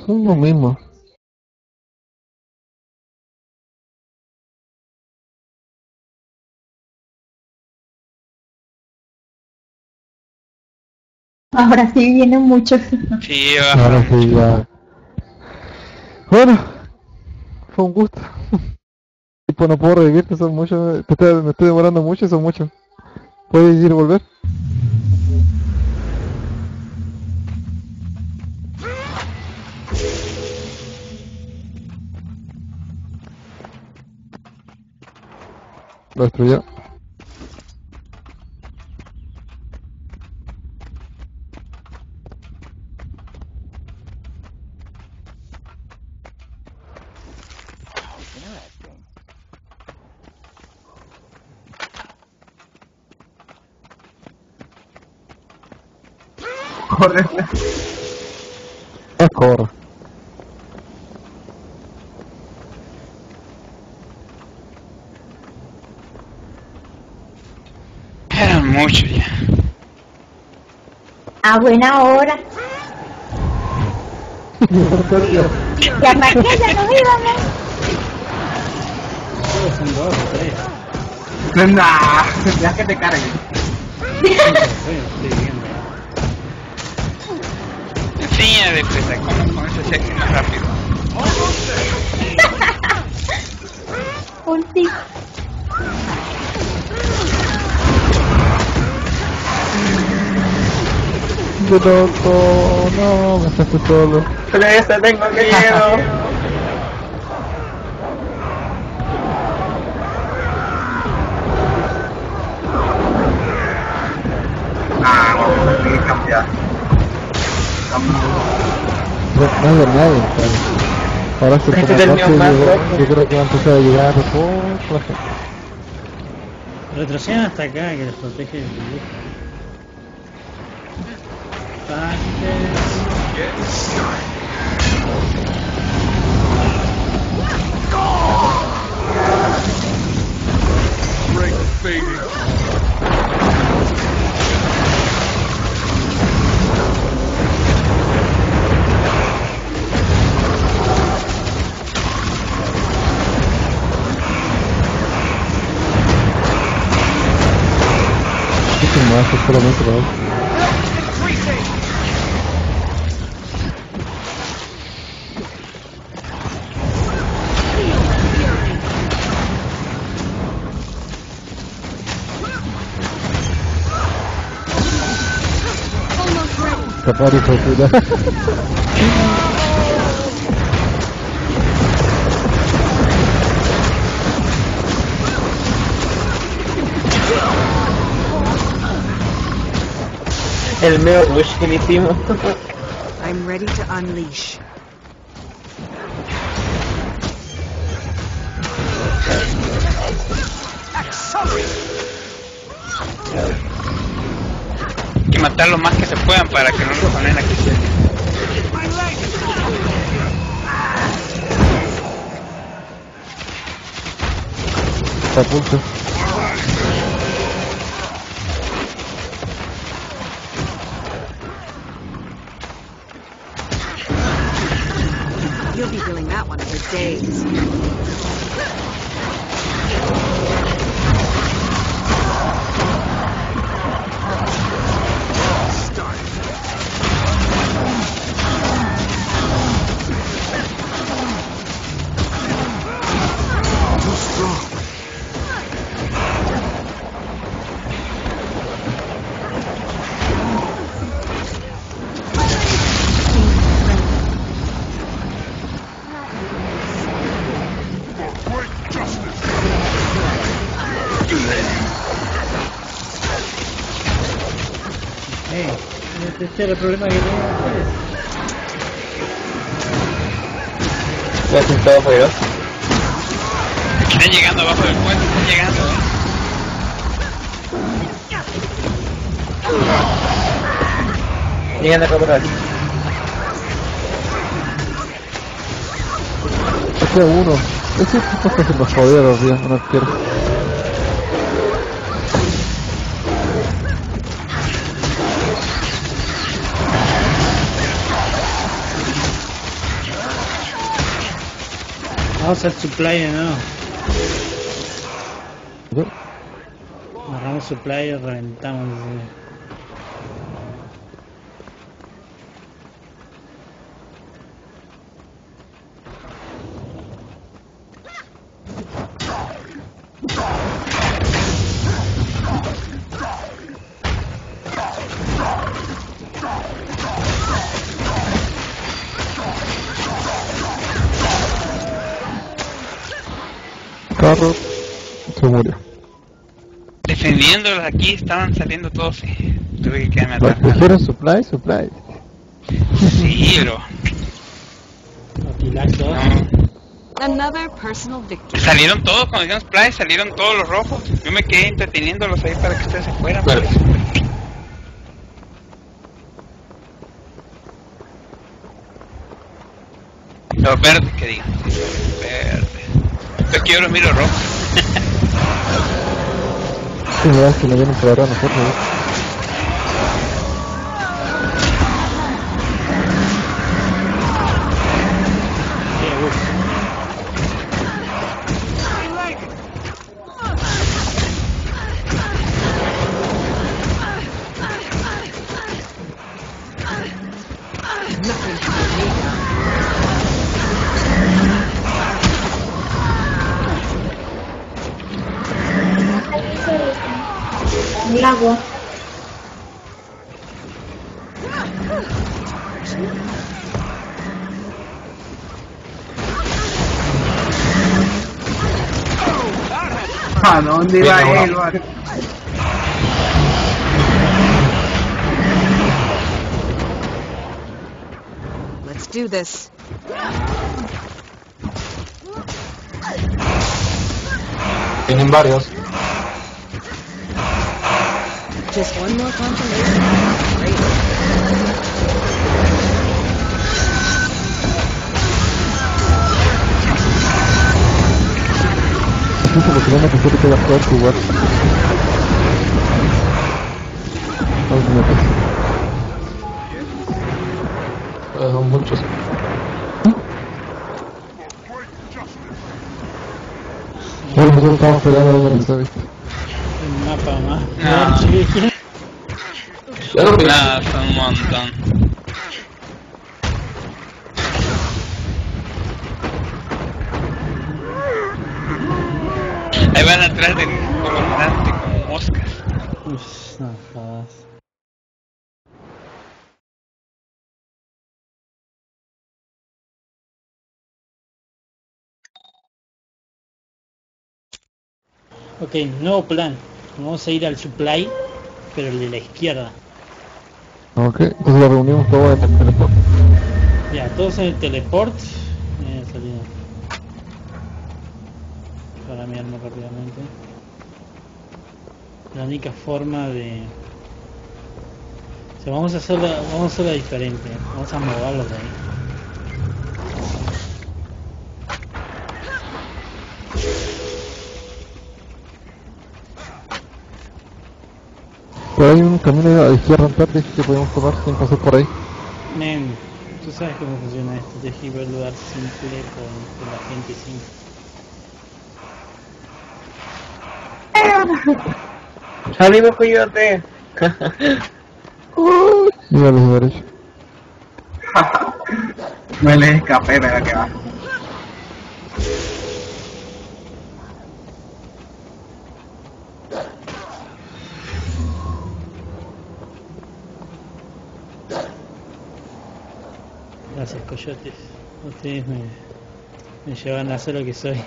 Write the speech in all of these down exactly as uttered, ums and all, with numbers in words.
son los mismos. Ahora sí vienen muchos. Sí, ahora sí ya. Bueno, fue un gusto. Tipo, no puedo revivirte, son muchos. Te estoy- me estoy demorando mucho y son muchos. ¿Puedes ir y volver? Lo destruyó. Corre. No corre. eran muchos ya. A buena hora. Ya para qué ya nos íbamos. Todos son dos o tres. Nah, deja que te carguen. Sí, estoy viendo. Enseña de presa, como con eso se hace más rápido. Un tic. Yo loco, no, me dejaste solo. Presa, tengo miedo. Ah, vamos a tener que cambiar. No, no hay de nadie, claro. Ahora se Este como es el noche mío más llegó, loco. yo creo que va a empezar a llegar por la gente. Retrocedan hasta acá que les protege el viejo. Esto me hace solamente para él. Tapar hijo de puta. El meo rush que le hicimos. I'm ready to unleash. Hay que matar lo más que se puedan para que no lo ponen aquí. Está a punto. You'll be feeling that one for days. Eh, este era el problema que tenían ustedes. Me hacen todo fuego. Están llegando abajo del puente, están llegando. Llegan a capturar. Ese uno. Ese tipo está haciendo joder los días, no quiero. Vamos al supply de nuevo. ¿No? Agarramos supply y reventamos. ¿Sí? Carro se murió. Defendiéndolos aquí estaban saliendo todos. Sí. Tuve que quedarme atrás. ¿Dijeron supply? Supply. Sí, bro. Aquilax dos. No. Another personal victory. Salieron todos, cuando dijimos play, salieron todos los rojos. Yo me quedé entreteniéndolos ahí para que ustedes se fueran. Vale. Los verdes, que digan. Verdes. Yo quiero los miro rojos. Sí, verdad es que me vienen por ahora nosotros. ¿eh? Nothing to hold me down. El agua. ¿A dónde va él, vale? Let's do this. Tienen varios. Just one more confirmation. Great. Incluso porque no me pensé que te iba a jugar tu lugar. A ver si me pasa. Eh, son muchos. Bueno, nosotros estamos peleando donde está, ¿viste? El mapa más. No. Sí. Ya lo vi. Nada, son un montón. Ahí van atrás del comandante como moscas. Uf, no jodas. Ok, nuevo plan. Vamos a ir al supply, pero el de la izquierda. Ok, entonces lo reunimos todo en el teleport. Ya, todos en el teleport. Eh, salida. Para mi arma rápidamente. La única forma de... O sea, vamos a hacerla, vamos a hacerla diferente. Vamos a moverlos de ahí. Pero hay un camino a la izquierda en tarde que podemos tomar sin pasar por ahí. Men, tú sabes cómo funciona esto. Deje ver el lugar simple con, con la gente simple. Salimos, coyote. Mira a los derecha. Me les escapé, me la que va. Gracias, coyotes. Ustedes me, me llevan a ser lo que soy.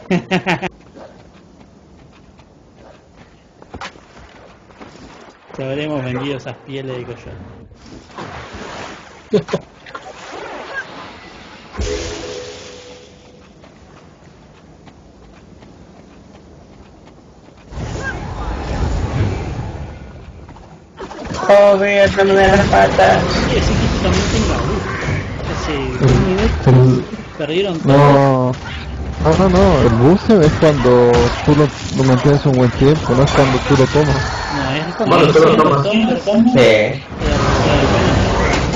Te habremos vendido esas pieles de coyote. Joder, no me da las patas. Quiere decir que esto también tenga bus. Hace un minuto El- perdieron todo. No, no, no, no, el buceo es cuando tú lo, lo mantienes un buen tiempo, no es cuando tú lo tomas. No, es como Bueno, que tú lo sí, tomas. lo tomas, lo tomas, Sí. y la recupera el pelo.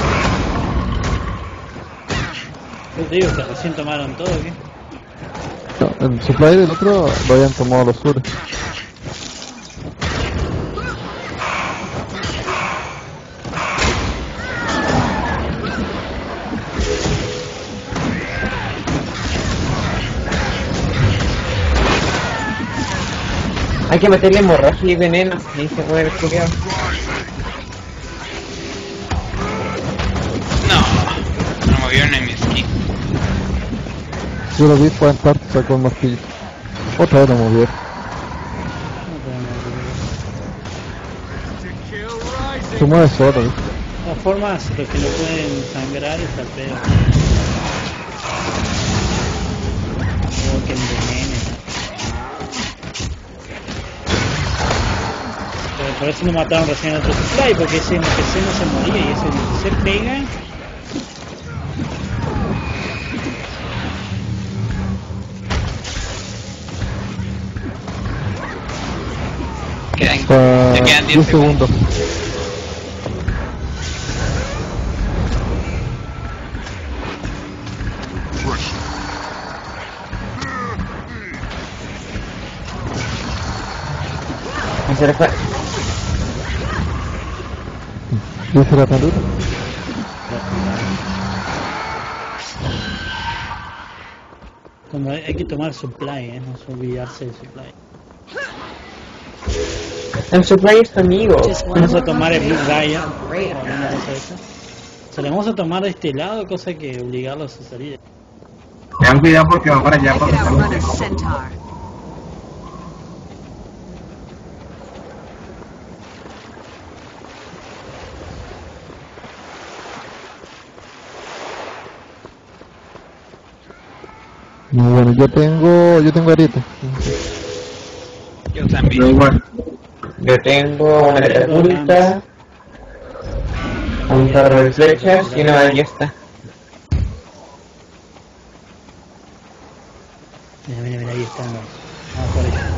Yo te digo que recién tomaron todo, ¿qué? No, el supply del otro lo habían tomado los sures. Hay que meterle hemorragia y veneno, y se puede ver culiado. No, no movieron en mi skin. Yo lo vi fue entrar, sacó el martillo. Otra vez lo movieron. Se mueve solo, ¿viste? De todas formas, los que no pueden sangrar está feo. O que envenenen. Pero por eso no mataron recién a otro supply, porque ese N P C no se moría y ese N P C pega. Quedan, Para te quedan diez diez segundos. segundos. Se le fue. ¿Dice la tandura? Como hay, hay que tomar supply, eh, no se olvidarse del supply. El supply es tu amigo. Just one Vamos a more tomar el Blue Gaia. confirmation. Great. o alguna cosa de esa. Se le vamos a tomar de este lado, cosa que obligarlos a salir. Ten cuidado porque va para allá I porque could outrun a estamos... centaur. Muy bueno, yo tengo, yo tengo ariete. Yo también. Yo igual. Yo tengo una catapulta, un carro de flechas y una ballesta. Mira, mira, mira, ahí están los. Vamos por ellos.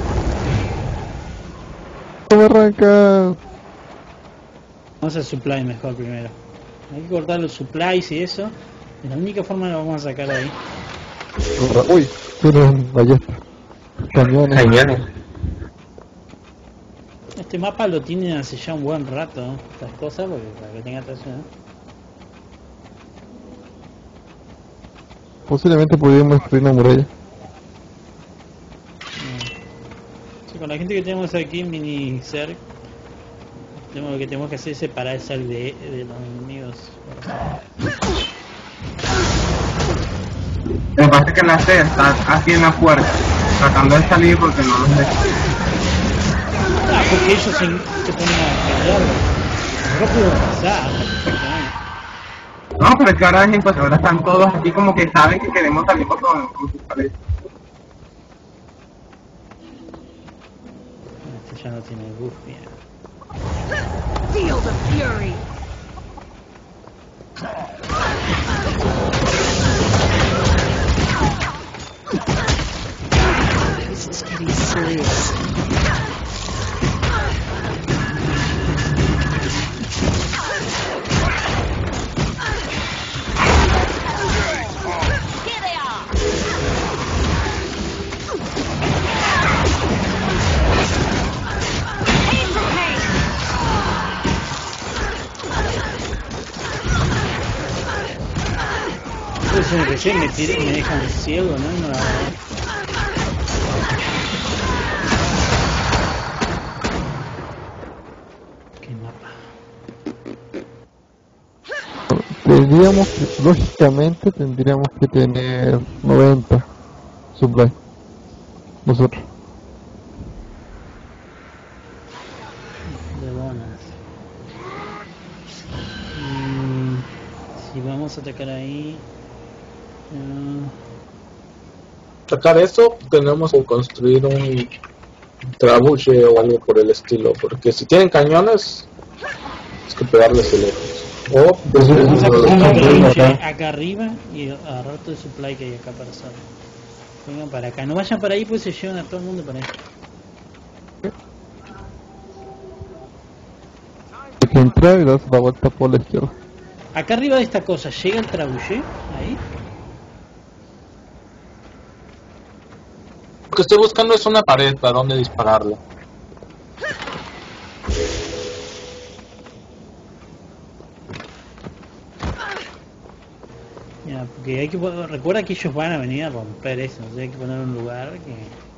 ¿Cómo arranca? Vamos al supply mejor primero. Hay que cortar los supplies y eso. Es la única forma que lo vamos a sacar de ahí. Uy, tienen ballesta. Cañones. Cañones. Este mapa lo tienen hace ya un buen rato, ¿no? Estas cosas, porque para que tenga atención, ¿no? Posiblemente podríamos destruir una muralla. Sí, con la gente que tenemos aquí en mini Zerg, lo que tenemos que hacer es separar el Zerg de, de los enemigos. Lo que pasa es que la C está aquí en la puerta, tratando de salir porque no los deja. Ah, porque ellos se, se ponen a pelear. No puedo pasar, perfectamente. No, pero es que ahora, pues, ahora están todos aquí como que saben que queremos salir con, con sus paredes. Este ya no tiene buff, mira. Feel the fury. This is getting serious. Pues N P C me, tira, me dejan ciego, ¿no? No la- Qué mapa. Tendríamos que, lógicamente, tendríamos que tener noventa supply. Nosotros. De bonas. Mm, si vamos a atacar ahí. Uh, Sacar eso, tenemos que construir un trabuche o algo por el estilo, porque si tienen cañones, es que pegarles de lejos. O pues, vamos a construir un un trabuche acá. acá arriba y agarrar todo el supply que hay acá para salir. Vengan para acá, no vayan para ahí pues se llevan a todo el mundo para ahí. Hay que entrar y das la vuelta por la izquierda. Acá arriba de esta cosa, ¿llega el trabuche? Ahí. Lo que estoy buscando es una pared para donde dispararle. Ya, porque hay que poner- recuerda que ellos van a venir a romper eso, o sea, hay que poner un lugar que...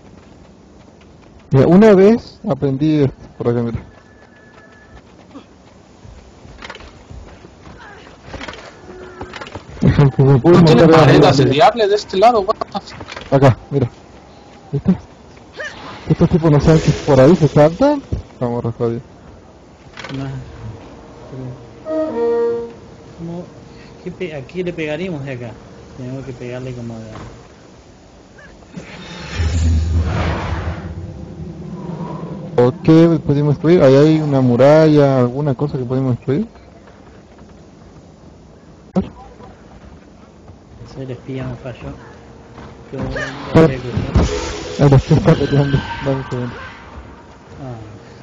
Mira, una vez aprendí esto, por acá, mira. Que me puedo No tiene montar pared arriba. asediable de este lado, what the fuck? Acá, mira. ¿Viste? Estos tipos no saben que por ahí se saltan. Vamos, Rafael. Más... ¿Cómo? ¿Qué pe- ¿A qué le pegaríamos de acá? Tenemos que pegarle como de... ¿O qué podemos destruir? Ahí hay una muralla, alguna cosa que podemos destruir. Se el espía me falló. Qué bueno, Ah. lo arreglo. Ahí lo estoy peleando. Dame un segundo. Ah.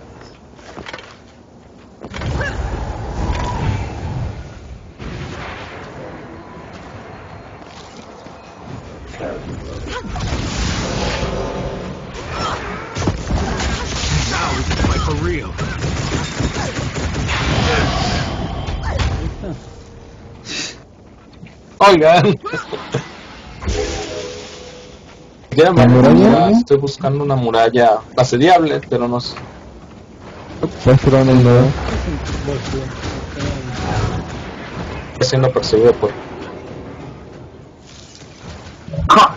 Oigan. Ya, ¿La muralla? estoy buscando una muralla asediable, pero no sé. Va a esperar en el lado. Estoy siendo perseguido por... ¡Ja!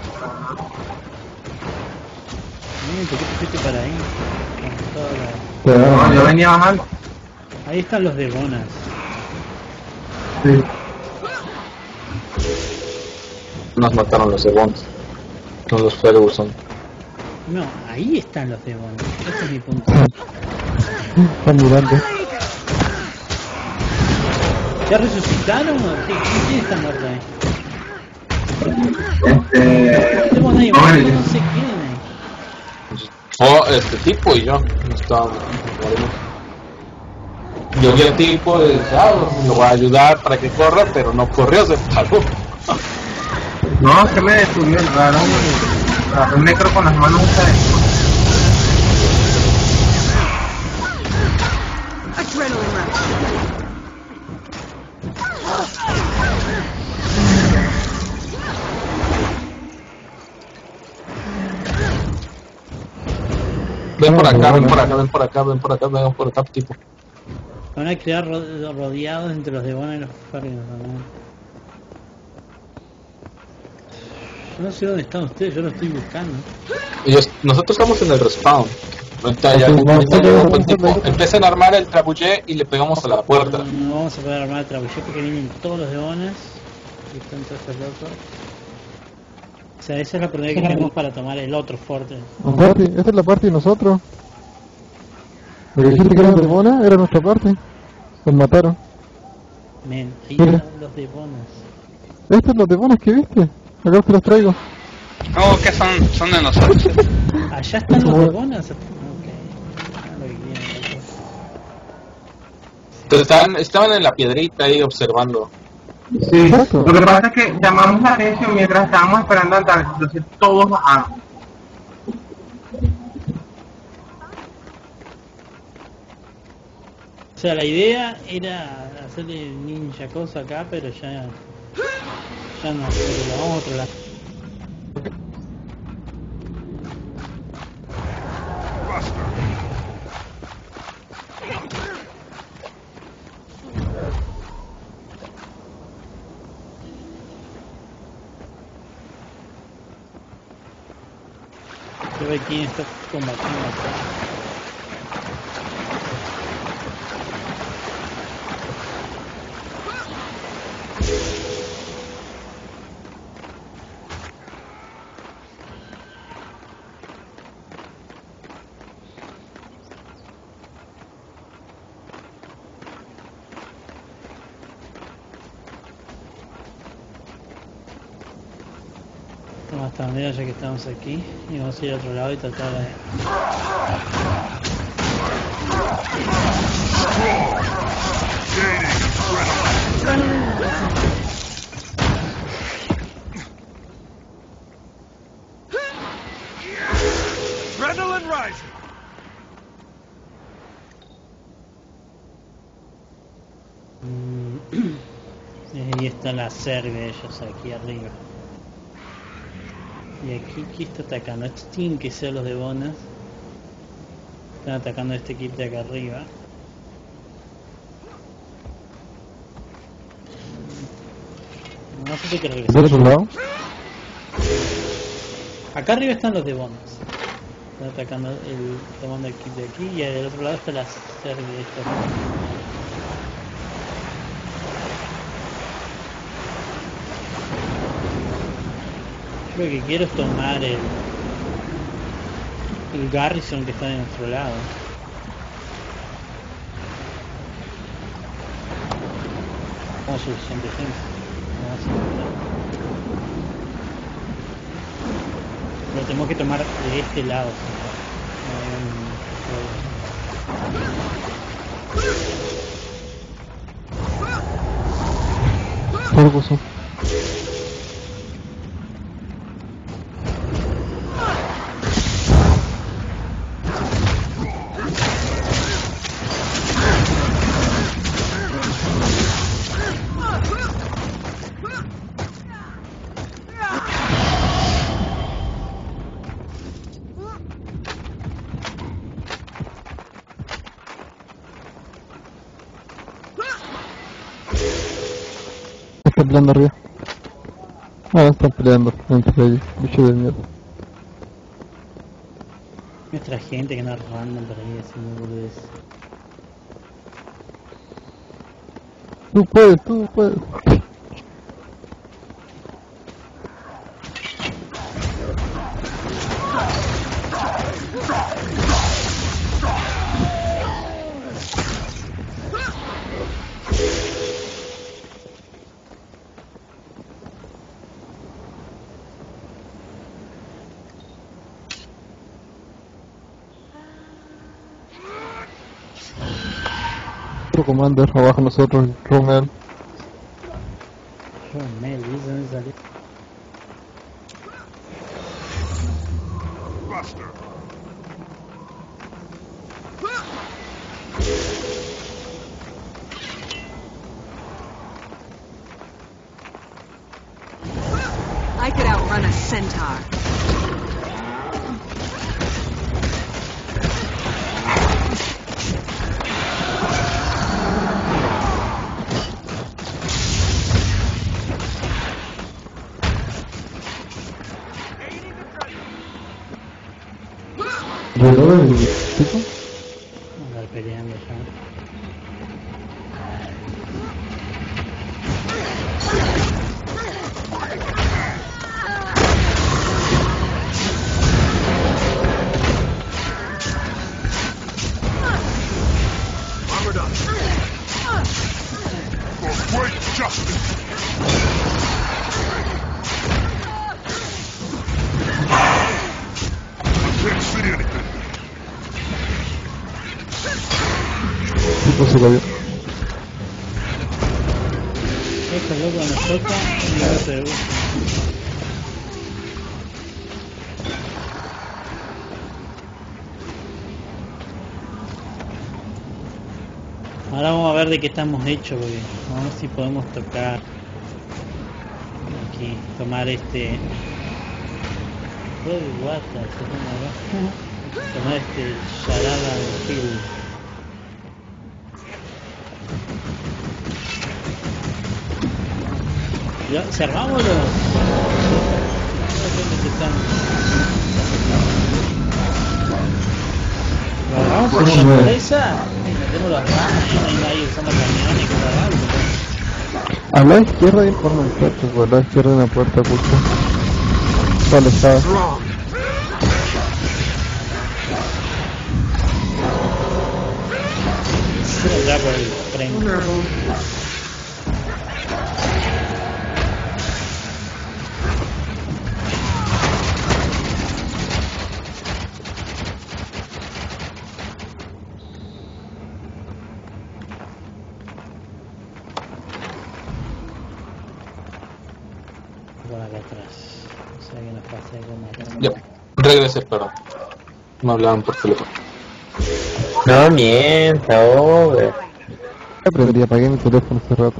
Miren, ¿por qué te fuiste para ahí? Con toda la- No, yo venía bajando. Ahí están los demonas. Sí. Nos mataron los Ebons. No los Ferguson. No, ahí están los demonas. Ese es mi punto. Están mirando. ¿Ya resucitaron? ¿O qué? ¿Quién está muerto ahí? Este. No tengo nadie no, muerto, el- no sé quién es. Oh, este tipo y yo. No estábamos. Yo vi al tipo y dije, ah, lo voy a ayudar para que corra, pero no corrió, se paró. No, se me detuvo el raro. Agarré un necro con las manos ustedes. Adrenaline rush. Ven por acá, ven por acá, ven por acá, ven por acá, ven por acá, tipo. Van a quedar ro- rodeados entre los demonas y los Ferguson, ¿no? Yo no sé dónde están ustedes, yo lo estoy buscando. Ellos, nosotros estamos en el respawn. Ahorita ya, Ok, no, ahorita no, llega no, un buen no, tipo. no, no. Empiezan a armar el trabullé y le pegamos a la puerta. No, no vamos a poder armar el trabullé porque vienen todos los demonas y están todos estos locos. O sea, esa es la oportunidad que tenemos para tomar el otro fuerte. Party, esta es la parte de nosotros. Lo que dijiste que eran demonas era nuestra parte. Los mataron. Men, ahí Mira. están los demonas. Estos son los demones que viste. Acá te los traigo. Oh, que son, son de nosotros. Allá están los Bueno. demonas. Ok. Ah, lo que quieren, loco. Entonces estaban, estaban en la piedrita ahí observando. Sí. Exacto. Lo que pasa es que llamamos la atención mientras estábamos esperando andar. Entonces todos bajaron. O sea, la idea era hacerle ninja cosa acá, pero ya... Ya no, porque lo vamos a otro lado. Se ve quién está combatiendo acá. Vamos a estar ya que estamos aquí y vamos a ir a otro lado y tratar de... Ahí está la cerve de ellos aquí arriba. Y aquí, ¿quién está atacando? Estos tienen que ser los de Bonas. Están atacando a este equipo de acá arriba. No sé si hay que regresar. ¿Del otro lado? Acá arriba están los de Bonas. Están atacando el tomando el kit de aquí y del otro lado está la cerve de estos. Lo que quiero es tomar el el garrison que está de nuestro lado. Como suficiente gente. No va a ser nada. Lo tenemos que tomar de este lado. ¿Qué pasó? Están peleando arriba. Ah, están peleando entre ellos, bicho de mierda. Nuestra gente que anda random por ahí haciendo boludez. Tú puedes, tú puedes. Otro commander abajo nosotros, Romel. Romel, ¿de dónde salió? I could outrun a centaur. ¿Reload el tipo? Andar peleando ya. Tipo se lo vio. Esto loco nos toca y no se ve. Ahora vamos a ver de qué estamos hechos, porque vamos a ver si podemos tocar aquí, tomar este Uy, what the, se toma acá. Tomar este Sharada del Hill. Ya, cerrámoslo. Lo agarramos por sorpresa y metemos las ramas y no hay nadie usando camiones que lo algo. A la izquierda hay forma de puertas, por la izquierda hay una puerta justo. ¿Dónde está? Ya por el tren. Por acá atrás. O sea que nos pase algo más. Ya, regresé, perdón. Me hablaban por teléfono. No mienta, hombre. Aprendí, apagué mi teléfono hace rato.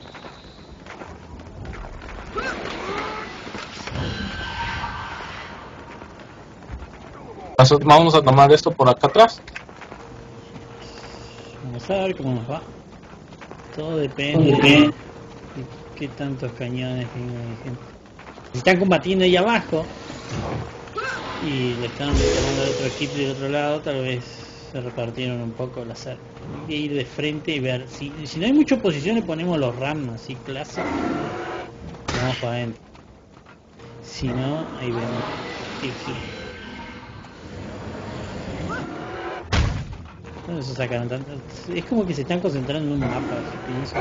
Paso- Vamos a tomar esto por acá atrás. Vamos a ver cómo nos va. Todo depende de qué tantos cañones tenga la gente. Si están combatiendo ahí abajo y le están tomando el otro equipo del otro lado, tal vez se repartieron un poco el hacer. Hay que ir de frente y ver. Si, si no hay mucha oposición, le ponemos los RAM así clásicos. Vamos para adentro. Si no, ahí vemos. Tiki. ¿Dónde se sacaron tanto? Es como que se están concentrando en un mapa, si pienso.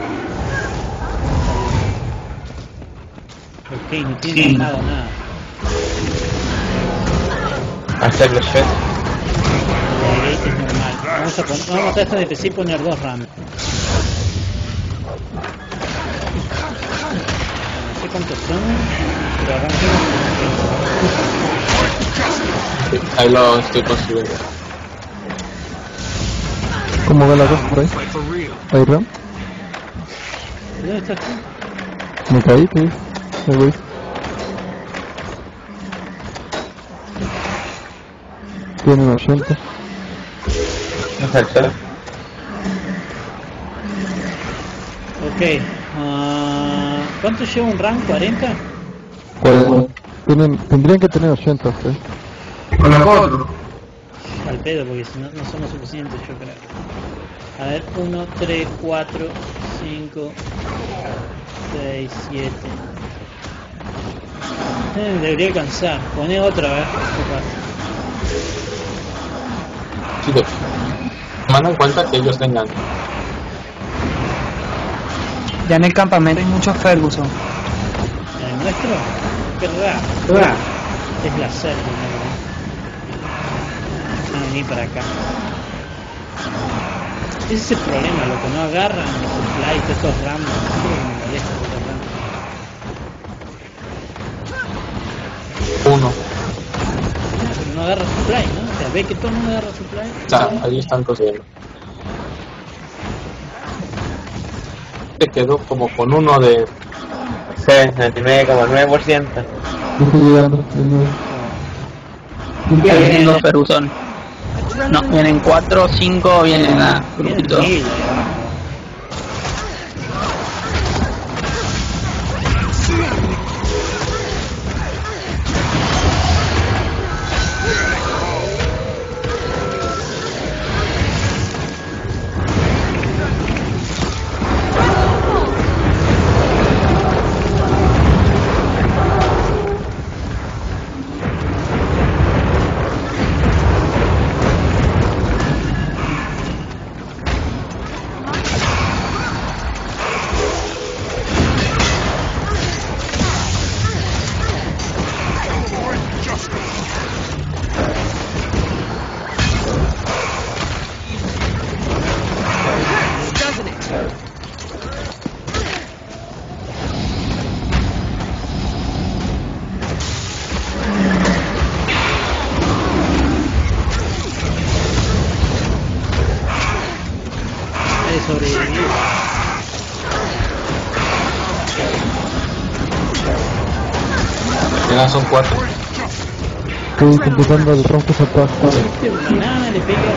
Ok, no tienen nada, nada. Hacer los shots. El gate es normal. Vamos a, poner, vamos a hacer esto de P C y poner dos RAM. No sé cuántos son, pero arranquemos. Sí, ahí lo estoy construyendo. ¿Cómo va la cosa por ahí? ¿Ahí Ram? ¿Dónde estás tú? Me caí, ¿qué? Ahí voy. Tienen ochenta. No saltó. Ok. Uh, ¿Cuánto lleva un RAM? ¿cuarenta? cuarenta. Tienen, tendrían que tener ochenta ustedes. Con nosotros. Al pedo, porque si no, no somos suficientes, yo creo. A ver, uno, tres, cuatro, cinco, seis, siete. Eh, debería alcanzar. Poné otra, a ver qué pasa. Sí, de... Tomando en cuenta que ellos tengan. Ya en el campamento hay muchos Ferguson. ¿El nuestro? Qué raro. Ah. Es la serie, ¿no? Van a venir para acá. Ese es el problema, lo que no agarran los supplies de estos ramos. Me molesta estos ramos. Uno. No, pero no agarra supply, ¿no? O sea, ve que todo el mundo agarra supply. O sea, ahí están consiguiendo. Se quedó como con uno de... sesenta y nueve coma nueve por ciento. Yo estoy llegando. Ya vienen los Ferguson. No, vienen cuatro o cinco, vienen a grupitos. Mil, de sobrevivir. Ya son cuatro. Estoy completando el ronco saltado. Este banana le pega.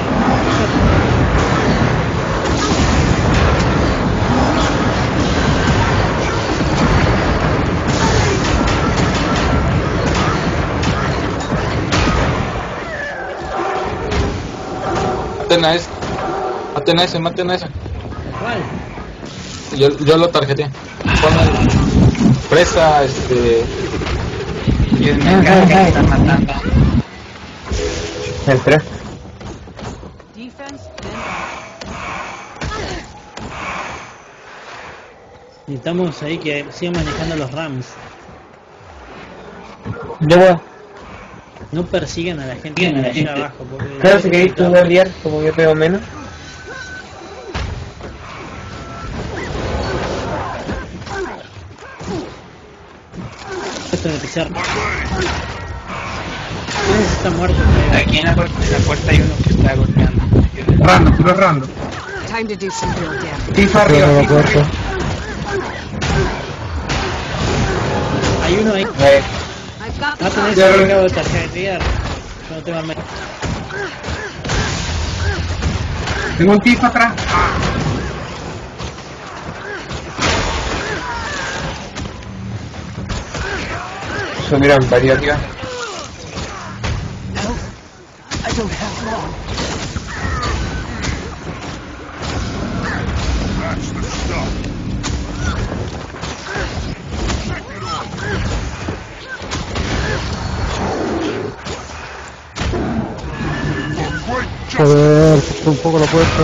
Maten a ese. Maten a ese, maten a ese. ¿Cuál? Yo, yo lo tarjeté. Ponle presa, este... Y el mecánico que están matando. El tres. Necesitamos ahí que sigan manejando los rams. Yo voy. No persigan a la gente de allá abajo. Porque Claro, si queréis tú guardiar, como yo pego menos. Esto de pisar. Está muerto. Aquí en la puerta, en la puerta hay uno que está golpeando. Rando, puro rando. Time to do some real damage. Tifa Cierra arriba, la Tifa puerta. arriba. Hay uno ahí. Eh, I've got the No tenés Ya, el cargo de tarjetear. Yo no tengo al menos. Tengo un Tifa atrás. Ah, subieron varios arriba. Joder, se un poco la puerta.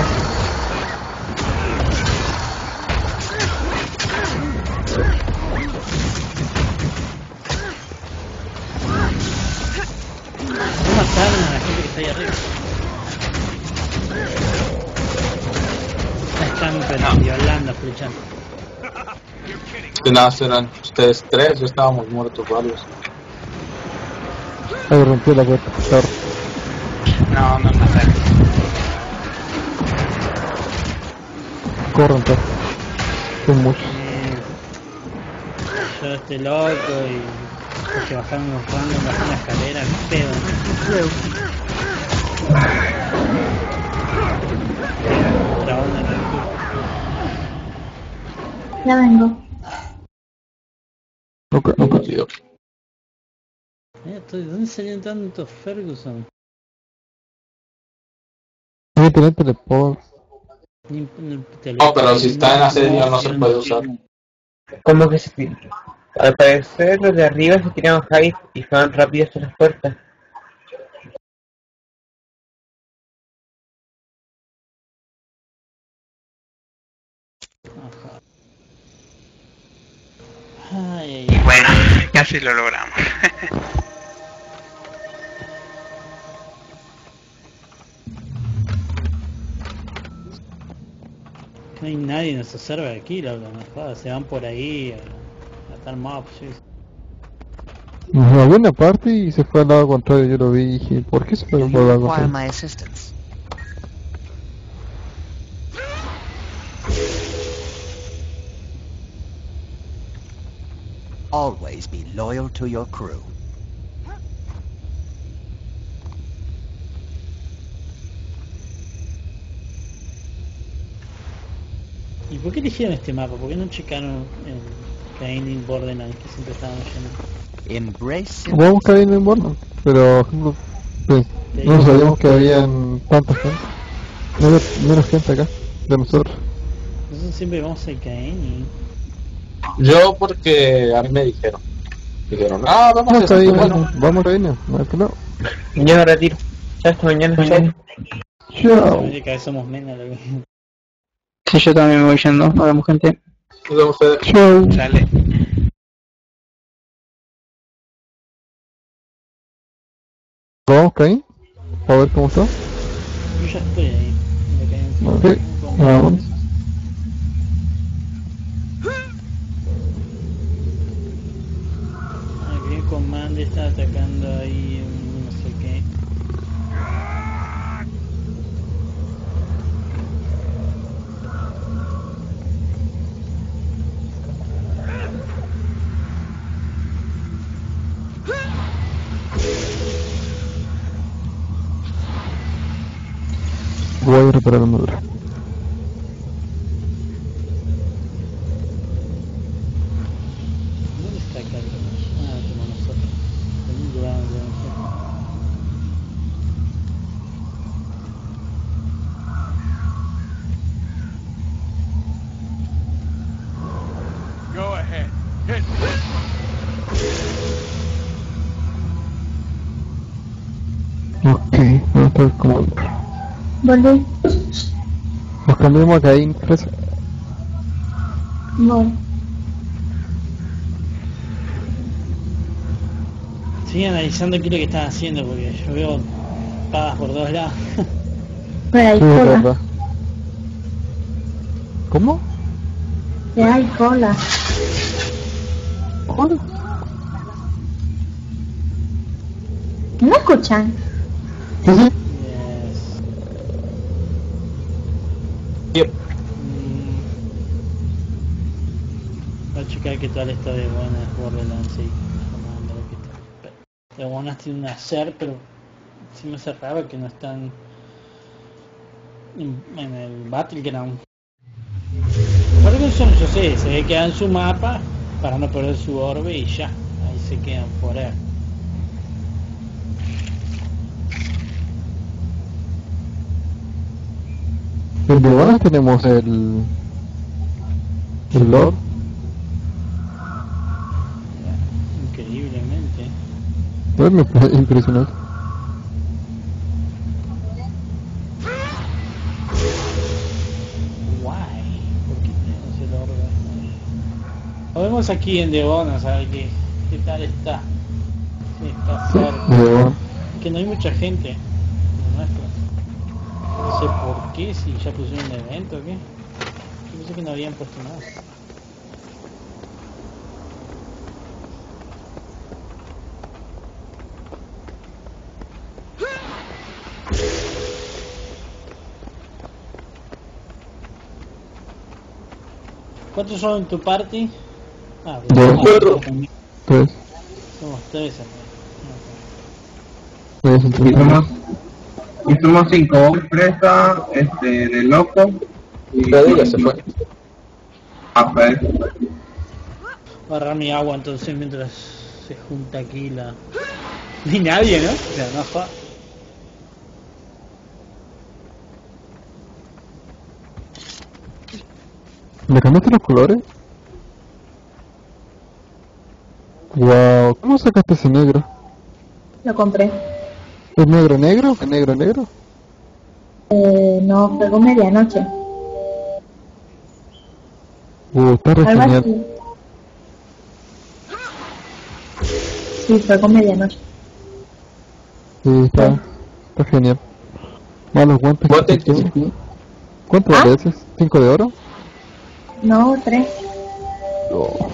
No mataron a la gente que está ahí arriba. La están pero violando, flechando. Que nada, eran ustedes tres, ya estábamos muertos varios. Ahí rompió la puerta. Claro. No, no mataron. Corren, pues. Son muchos. Eh, yo este loco y los que bajaron los random bajaron la escalera, qué pedo. Otra onda en el Ya vengo. Ok, ok. Tío. Eh, estoy- ¿Dónde salieron tantos Ferguson? Tiene que tener teleport. Ni- ni- te lo- No, pero si está en asedio no se puede usar. Como que se tir- al parecer los de arriba se tiraron high y fueron rápidos a las puertas. Ajá. Ay, ay, Y ay. bueno, casi lo logramos. No hay nadie en nuestro server aquí, loco, no jodas, se van por ahí a matar mobs, sí. Nos había una parte y se fue al lado contrario. Yo lo vi y dije, ¿por qué se fue por el lado contrario? my assistance? Always be loyal to your crew. ¿Y por qué eligieron este mapa? ¿Por qué no checaron el Cain Borderlands que siempre estábamos yendo? Embrace Vamos a buscar ahí en el Borno, pero por ejemplo, pues, no sabíamos que habían tanta gente. No había menos gente acá, de nosotros. Nosotros siempre vamos al Cain y... Yo porque a mí me dijeron. Dijeron, ah, vamos No, a está hacer bien, bueno. vamos, vamos a no hay problema. Yo me retiro. Ya hasta mañana. Chao. Chao. Oye, cada vez somos menos, loco. Sí, yo también me voy yendo. Nos vemos, gente. Nos vemos, Fede. Chao. Sale. Vamos, Caín, a ver cómo está. Yo ya estoy ahí. Me caí encima. Ok, vamos. Aquí el comando está atacando ahí un no sé qué. Voy a reparar la armadura. ¿Dónde está acá? Ah, como nosotros. En un lugar donde nosotros. Go ahead. Hit. Ok, vamos a estar el comando. Volví. Nos cambiamos a Caín, preso. Voy. Sigue analizando qué es lo que están haciendo porque yo veo pagas por todos lados. Pero hay Sí, es cola. verdad. ¿Cómo? Que hay cola. ¿Cola? ¿No me escuchan? Sí, sí. Yes. Yep. Mm. Voy a checar qué tal está de buenas Borderlands, sí. Vamos a ver qué tal. De buenas tiene un hacer, pero sí me hace raro que no están en, en el Battleground. Ferguson, yo sé, se queda en su mapa para no perder su orbe y ya, ahí se quedan forever. En Devonas tenemos el... el Lord. Increíblemente. Pues me parece impresionante. Guay, ¿por qué tenemos el orbe? Lo vemos aquí en Devonas, a ver qué, qué tal está. Sí, está cerca. Devon. Que no hay mucha gente de nuestros. No sé por qué, si ya pusieron un evento o qué. Yo pensé que no habían puesto nada. ¿Cuántos son en tu party? Ah, Dos. Cuatro. Tres. somos tres. Tres en Y tu somos, y somos cinco, presa, este, de loco. Y Freddy ya se fue. Ah, pues. Voy a agarrar mi agua entonces mientras se junta aquí la... Ni nadie, ¿no? O sea, no jodas. ¿Le cambiaste los colores? Wow, ¿cómo sacaste ese negro? Lo compré. ¿Es negro negro? ¿Es negro negro? Eh, no, juego medianoche. Uh, está re Algo genial. así. Sí, juego medianoche. Sí, está, está genial. Más los guantes que Guantes te que quedan. ¿Cuánto ¿Ah? vale ese? ¿Cinco de oro? No, tres. Oh.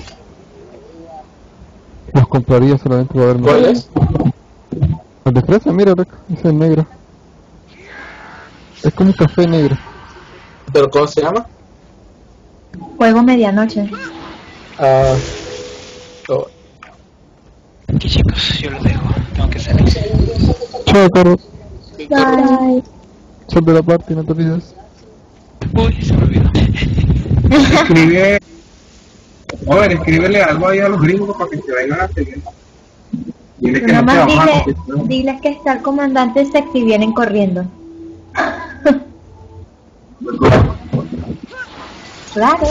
Los compraría solamente para verme. ¿Cuál es? El de fresa, mira, Rick, ese es negro. Es como un café negro. ¿Pero cómo se llama? Juego medianoche. Ah. Oh. Aquí chicos, yo los dejo. Tengo que salir. Chao, Carlos. Bye. Sal de la parte, no te olvides. Uy, se me olvidó. Escribe. Oye, escríbele algo ahí a los gringos para que se vengan a seguir. Dile Tú que no nomás trabajamos. dile, diles que está el comandante sexy y vienen corriendo. Claro.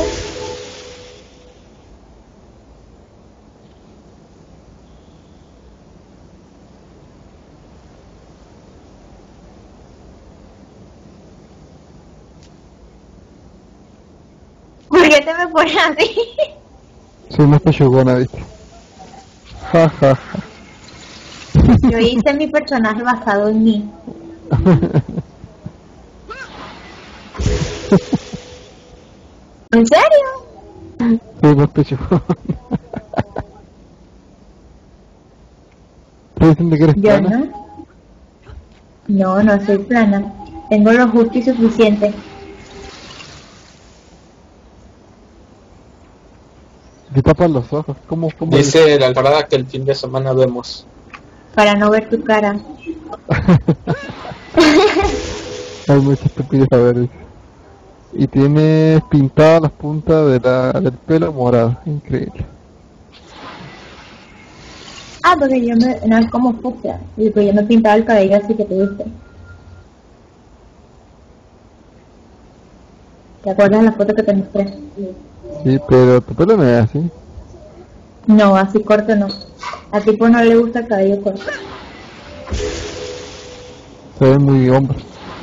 ¿Por qué te me pones así? Soy más pechugona, viste. Ja, ja, ja. Yo hice mi personaje basado en mí. ¿En serio? Soy más pechugona. ¿Te dicen que eres Yo plana? no. No, no soy plana. Tengo lo justo y suficiente. Te tapan los ojos. ¿Cómo, cómo Dice la alfarada que el fin de semana vemos. Para no ver tu cara. Hay mucha estupidez a ver. Dice. Y tienes pintadas las puntas de la, del pelo morado. Increíble. Ah, porque yo me... No, es como fucsia. Y pues yo me pintaba el cabello así que te guste. ¿Te acuerdas de la foto que te mostré? Sí, pero tu pelo no es así. No, así corto no. A tipo no le gusta el cabello corto. Se ve muy hombre.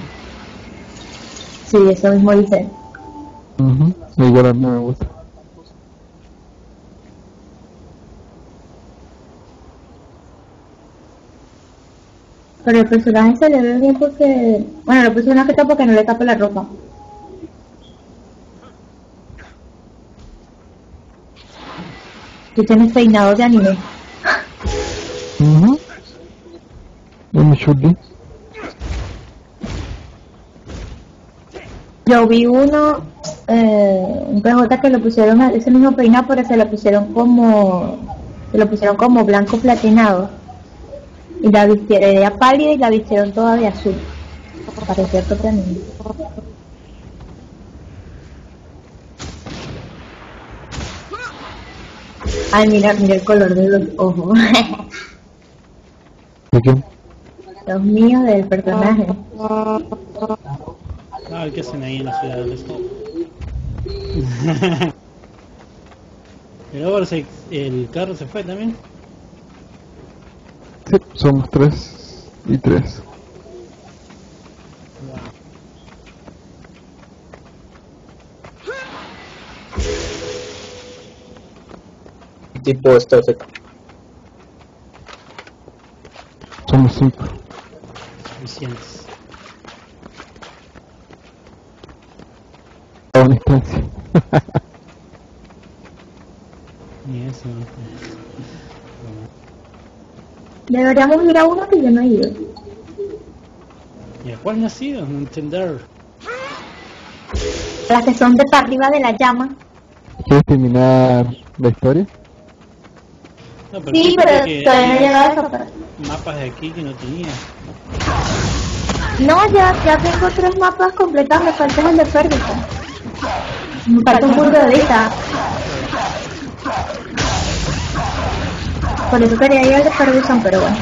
Sí, eso mismo dice. Uh Igual a mí no me gusta. Pero el personaje se le ve bien porque... Bueno, lo puse una que porque no le tapa la ropa. Tú tienes peinado de anime. Uh Chulli. Yo vi uno, eh, un P J que lo pusieron a ese mismo peinado, pero se lo pusieron como, se lo pusieron como blanco platinado. Y la vistieron, era pálida y la vistieron toda de azul. Parecía sorprendente. Ay, mira, mira el color de los ojos. ¿De quién? Los míos del personaje. Ah, ¿qué hacen ahí en la ciudad del este? El Over se, el carro se fue también. Sí, somos tres y tres. Tipo este efecto. Somos cinco. Suficientes. A una instancia. Ni eso. Deberíamos ir a uno que yo no he ido. ¿Y a cuál no ha sido? No entender. Las que son de para arriba de la llama. ¿Quieres terminar la historia? No, pero Sí, fíjate pero que todavía no he hay llegado a esa parte. mapas de aquí que no tenía. No, ya, ya tengo tres mapas completados, me falta el de Ferguson. Me falta un punto de vista. Por eso quería ir al de Ferguson, pero bueno.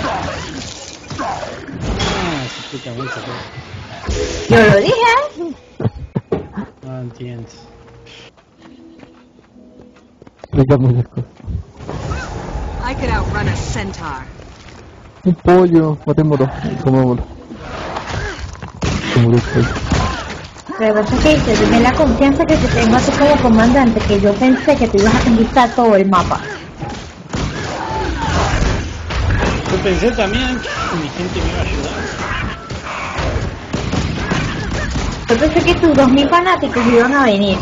Ah, se explica mucho. Pues. Yo lo dije. No entiendo. Explica muchas cosas. I could outrun a centaur. Un pollo, matémoslo, comámoslo. Se murió el pollo. Pero lo que pasa es que te tiene la confianza que te tengo a ti como comandante, que yo pensé que te ibas a conquistar todo el mapa. Yo pensé también que mi gente me iba a ayudar. Yo pensé que tus dos mil fanáticos iban a venir.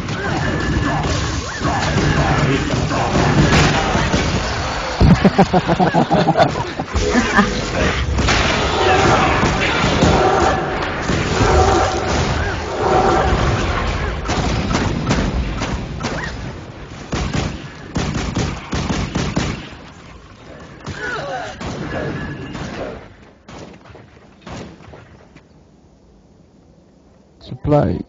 Supply.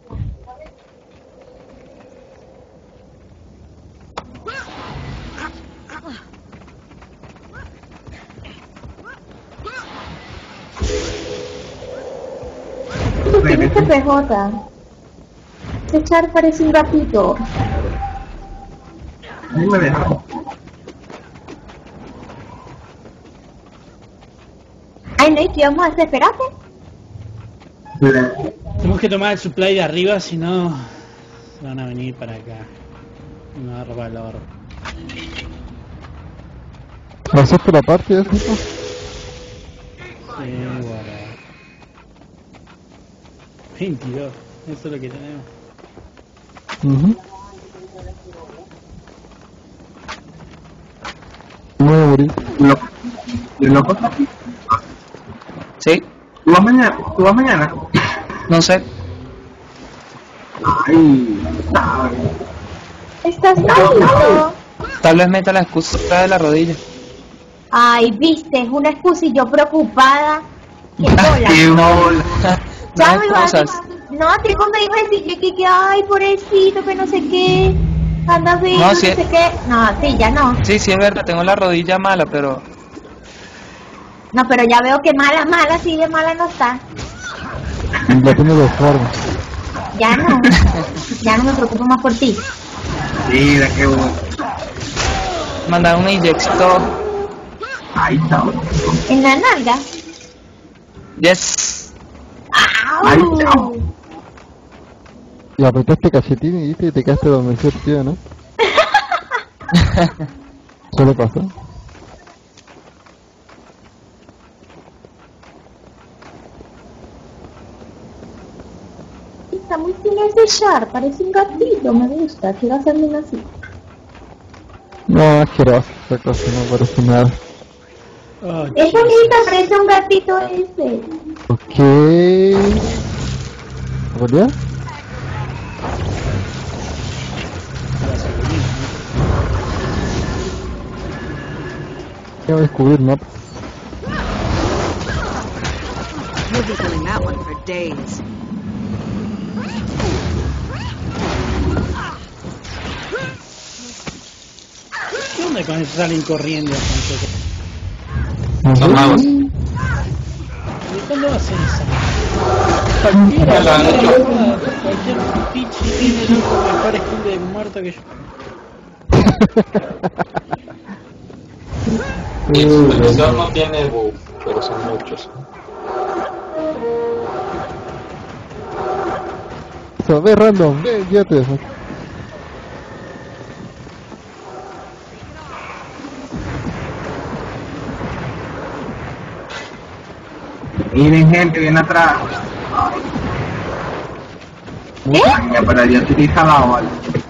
Tú tienes que P J. Ese char parece un gatito. Ahí me deja. Ay, no, ¿y qué vamos a hacer? Espérate. Tenemos que tomar el supply de arriba, si no se van a venir para acá y me va a robar el oro. ¿Pasaste la parte de eso? Sí, bueno. veintidós, eso es lo que tenemos. Uh-huh. No voy a morir. Loco. ¿Y el loco? Sí, ¿Tú vas mañana? ¿Tú vas mañana? no sé. Ay, sabe. Estás malito. Tal vez meta la excusa de la rodilla. Ay, viste, es una excusa y yo preocupada. Qué bola. Y no, Ya no me hay iba a cosas. No, Trico me iba a decir que, que, que, ay, pobrecito, que no sé qué. Anda bien, No, no, sí. sé qué. No, sí, ya no. Sí, sí es verdad, tengo la rodilla mala, pero No, pero ya veo que mala, mala, sí de mala no está. Ya tengo dos formas. Ya no. Ya no me preocupo más por ti. Mira qué bueno. mandar una inyección. Ay, chao. En la nalga. Yes. Ay, chao. Y apretaste cachetín y viste y te quedaste adormecido, tío, ¿no? Suele pasar. Está muy fino ese char, parece un gatito, me gusta, quiero hacerme una así. No, asqueroso, esa cosa no parece nada. Oh, Es chis. bonita, parece un gatito ese. Ok. ¿Volvía? Voy a descubrir mapas. You'll be doing that one for days. ¿Qué onda con eso salen corriendo? Son magos. ¿De cuándo hacen eso? Cualquiera, Ya lo han hecho. cualquier pichi tiene loco mejor skill de muerto que yo. Y el supervisor no tiene buff, pero son muchos. Eso, ve random, ve, fíjate. Miren gente, viene atrás. ¿Eh? Ya, pero yo utiliza la ola.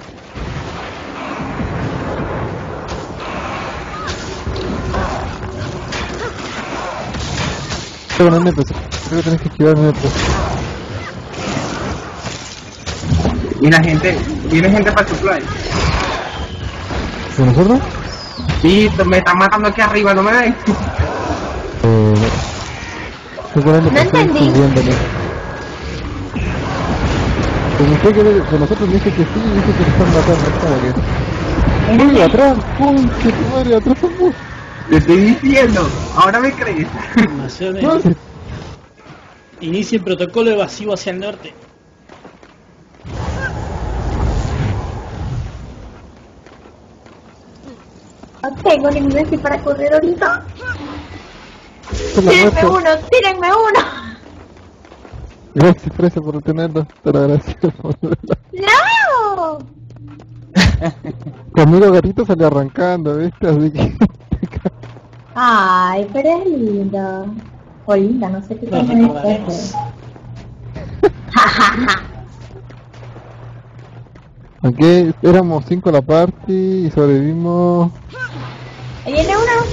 Estoy con N P C. Creo que tenés que esquivar N P C. Mira gente, viene gente para el supply. ¿De nosotros? Sí, me están matando aquí arriba, ¿no me ven? Eh... Estoy con N P C No entendí. subiéndole. Pues usted que de de nosotros dice que sí y dice que le están matando. Es como que... ¡Uy, atrás! ¡Pum! ¡Que tu madre! ¡Atrás son vos! Te estoy diciendo, ahora me crees. Naciones. No, sí. Inicie el protocolo evasivo hacia el norte. No tengo ningún skin para correr ahorita. Esta es la Tírenme muerte. uno, tírenme uno. Gracias, Fresa, por tenerlo. Te lo agradezco. ¡No! Conmigo gatito salió arrancando, ¿viste? Así que... Ay, pero es lindo. O linda, no sé qué Lo cosa recordaremos. es. Jajaja. Ok, éramos cinco a la party y sobrevivimos... Ahí viene uno.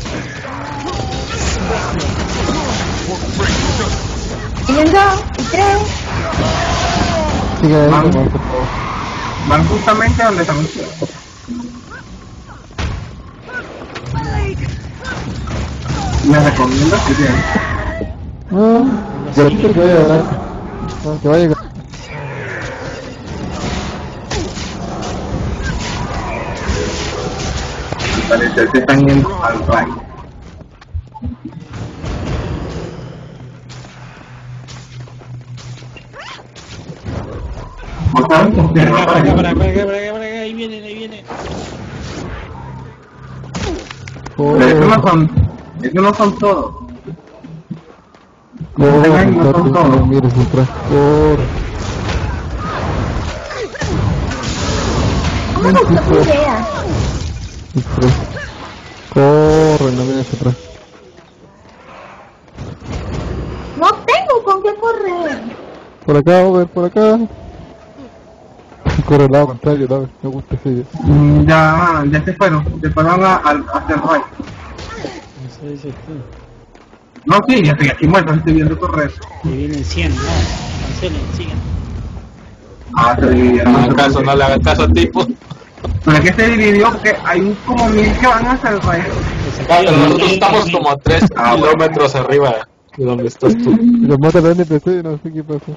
Vienen dos y tres. Sigue ahí, Vamos. nomás, por favor. Van justamente donde estamos ustedes. Les recomiendo que se... No, gatito que vaya adelante. No, que vaya... Parece que están yendo al baño. Para acá, para acá, para acá, para acá, para acá, para acá, ahí vienen, ahí vienen. Pero esos no son, esos no son todos. Corre, Ay, no son corre, todos. no mires atrás. Corre. ¿Cómo me gustó tu idea? Atrás. Corre, no mires atrás. No tengo con qué correr. Por acá, over, por acá. Corre al lado contrario, David. Me gusta esa idea. Mm, Ya, ya se fueron, se fueron a, a, hacia el right. Eso dices tú. No, sí, ya estoy aquí muerto, estoy viendo correr. Y vienen cien, no. Cancelen, sigan. Ah, se dividieron. No hagan caso, no le hagan caso al tipo. Pero es que se dividió porque hay un como mil que van hacia el right. Claro, pero nosotros estamos como a tres Ah, bueno. kilómetros arriba de donde estás tú. Y los mata la N P C, no sé qué pasó.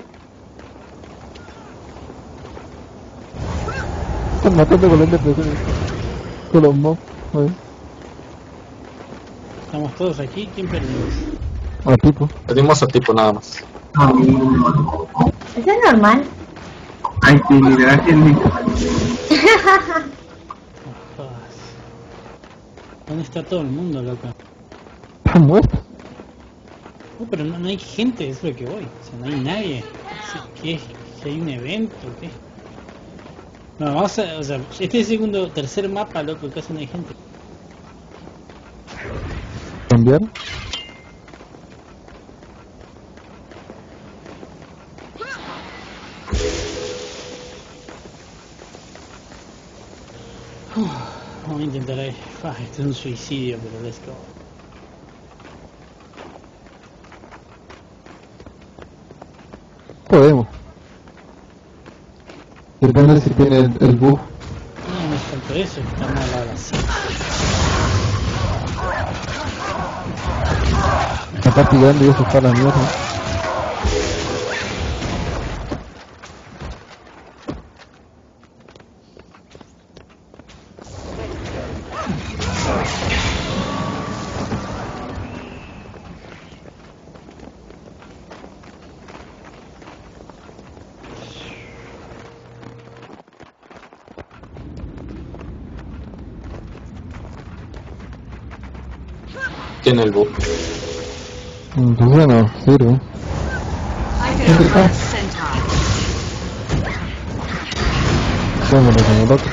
Están matando con la N P C. Con los mobs. A ver. Estamos todos aquí, ¿quién perdimos? Ah, tipo. Pedimos a tipo nada más. Eso es normal. Ay, sí, mira, aquí el niño. Jodas. ¿Dónde está todo el mundo, loco? Están muertos. No, pero no, no hay gente, es lo que voy. O sea, no hay nadie. ¿Qué? ¿Que hay un evento? ¿Qué? No, vamos a... O sea, este es el segundo, tercer mapa, loco, casi no hay gente. ¿Cambiar? Uf, vamos a intentar ahí. Ah, este es un suicidio, pero let's go. Depende si tiene el, el buff. No, no es tanto eso, está mal a la cita. Aparte grande y eso está a la mierda. Tiene el bug. Pues bueno, sirve. ¿Dónde está? Vámonos como loco.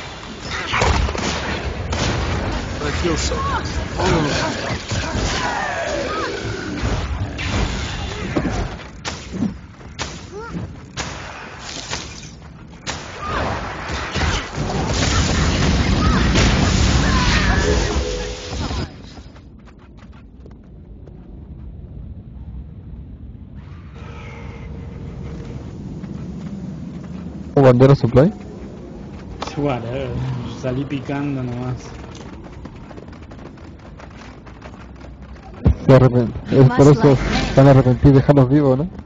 ¿O bandera supply? Whatever, salí picando nomás. Se arrepent... Es por eso están arrepentidos de dejarlos vivos, ¿no?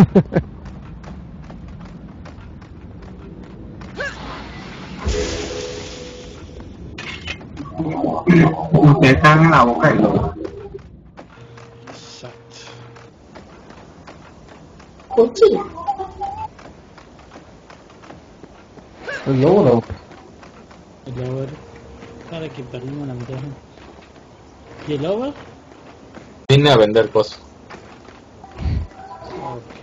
Ustedes están en la boca del lobo. Exacto. Cuchilla. ¿El lobo o la boca? El over. Para que perdimos la mitad. ¿Y el over? Vine a vender cosas. Ok.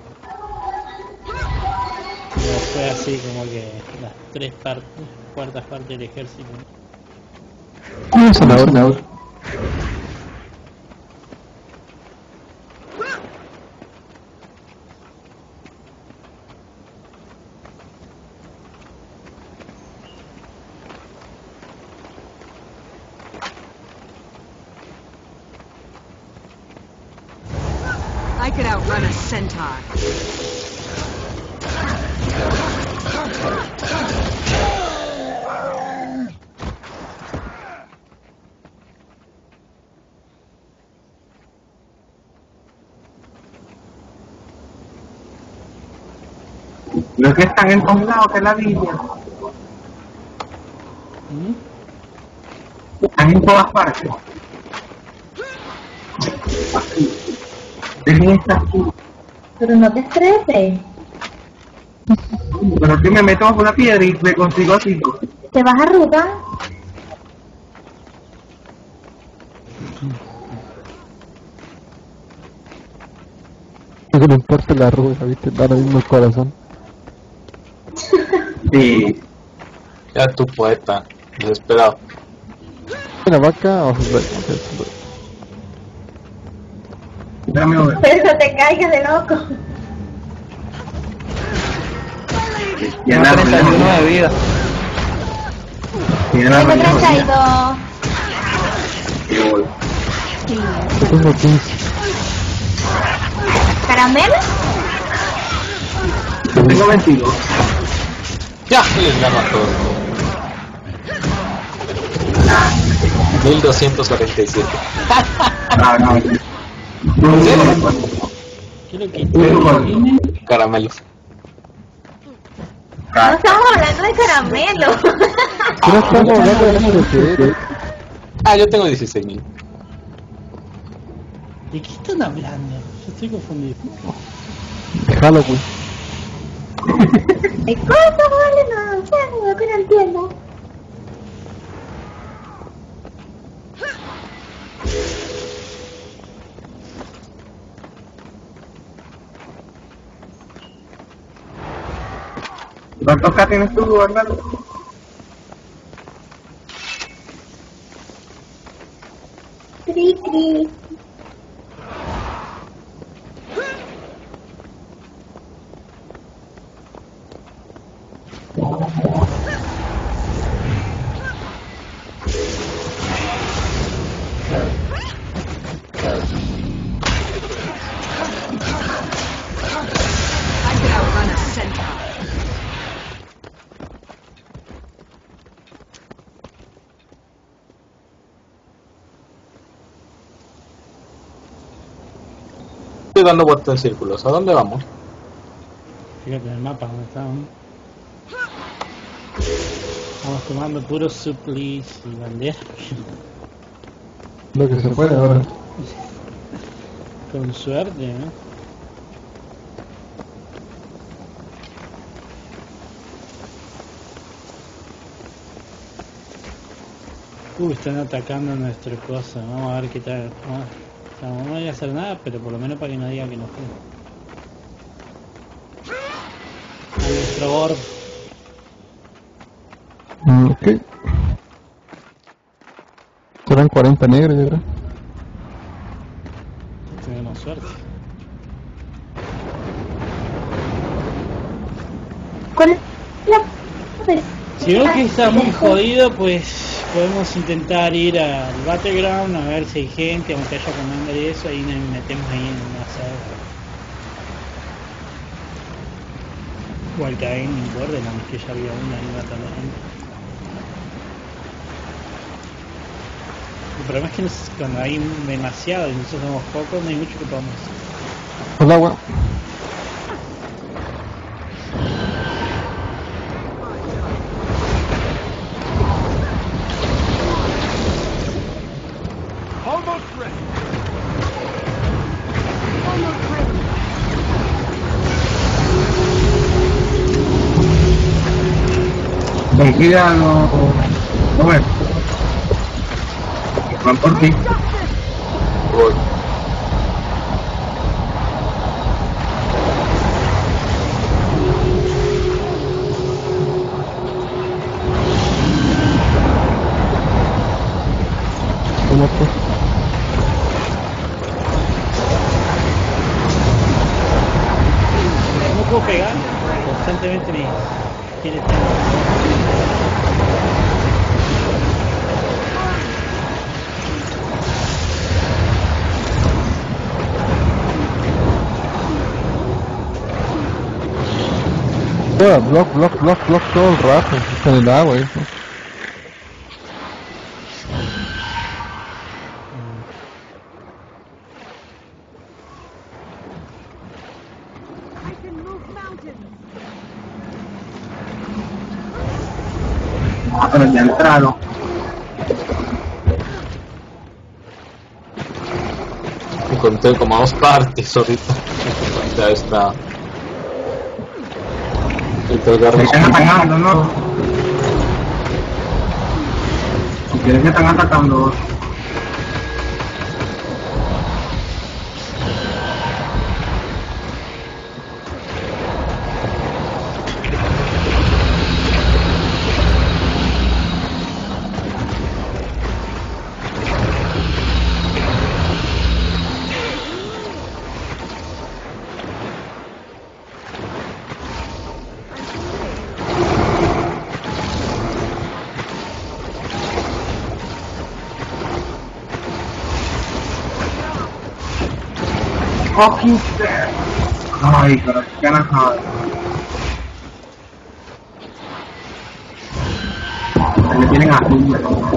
No fue así como que las tres partes, cuartas partes del ejército. ¿Cómo es una hora? Hora? I could outrun a centaur. Los que están en todos lados de la Biblia. ¿Mm? Están en todas partes. Dejen esta aquí. Pero no te estreses. Pero que me meto bajo una piedra y me consigo así. ¿Te vas a ruta? No que le importa la arruga, viste, da lo mismo el corazón. Sí. Ya tu poeta, desesperado. ¿Una vaca o supply? Dame a ver. Pero no te caigas de loco. Ya Tengo treinta y uno de vida. Tiene la Tengo raíz treinta y jodida. dos. Tengo quince. ¿Caramelo? Yo tengo veintidós. Ya, les gano a todos. mil doscientos cuarenta y siete. Ah, no. ¿En serio? ¿Qué es lo que Pero con- Caramelos. No estamos hablando de caramelo. No estamos hablando de M D C, Ah, yo tengo dieciséis mil. ¿De qué están hablando? Yo estoy confundido. de Halloween. ¿De cuánto vale? No, no, no, que no entiendo. ¿Cuántos K tienes tú, Bernardo? Cri, cri. I could outrun a centaur. estoy dando vueltas en círculos. ¿A dónde vamos? Fíjate en el mapa donde estamos. Vamos tomando puros supplies y banderas. Lo que se puede ahora. Con suerte, ¿no? Uh, están atacando nuestra cosa. Vamos a ver qué tal. Vamos a, no voy a hacer nada, pero por lo menos para que no diga que no fue. A nuestro board. Ok. Serán cuarenta negros, yo creo. Tenemos suerte. ¿Cuál es la... Si veo que está muy jodido, pues podemos intentar ir al Battleground a ver si hay gente, aunque haya commander y eso, ahí nos metemos ahí en una sala. Igual que ahí en Borderlands, que ya había una y matando gente. El problema es que nos- cuando hay demasiado y nosotros somos pocos, no hay mucho que podamos hacer. El agua. Tranquila, no. No ves. Van por ti. Voy. ¿Cómo fue? No puedo pegar, constantemente me tiene tanto. Toda, block, block, block, block todo el rato. Está en el agua, eso. Ah, pero ya entraron. Encontré como dos partes ahorita. Ya está. El Me garro. están atacando, ¿no? Si quieres que están atacando. Fucking fair. Ay, pero qué enojado. Se le tienen a Julia.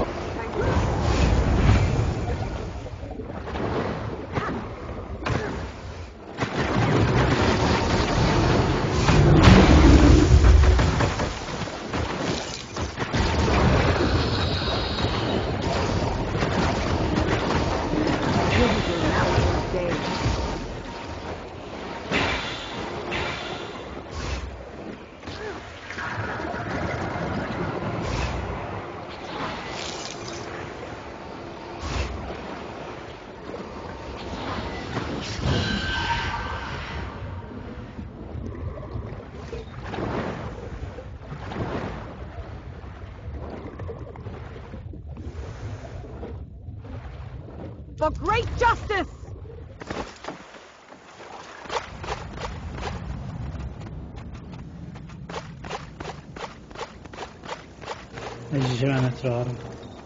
For great justice! Ahí se lleva nuestro arma.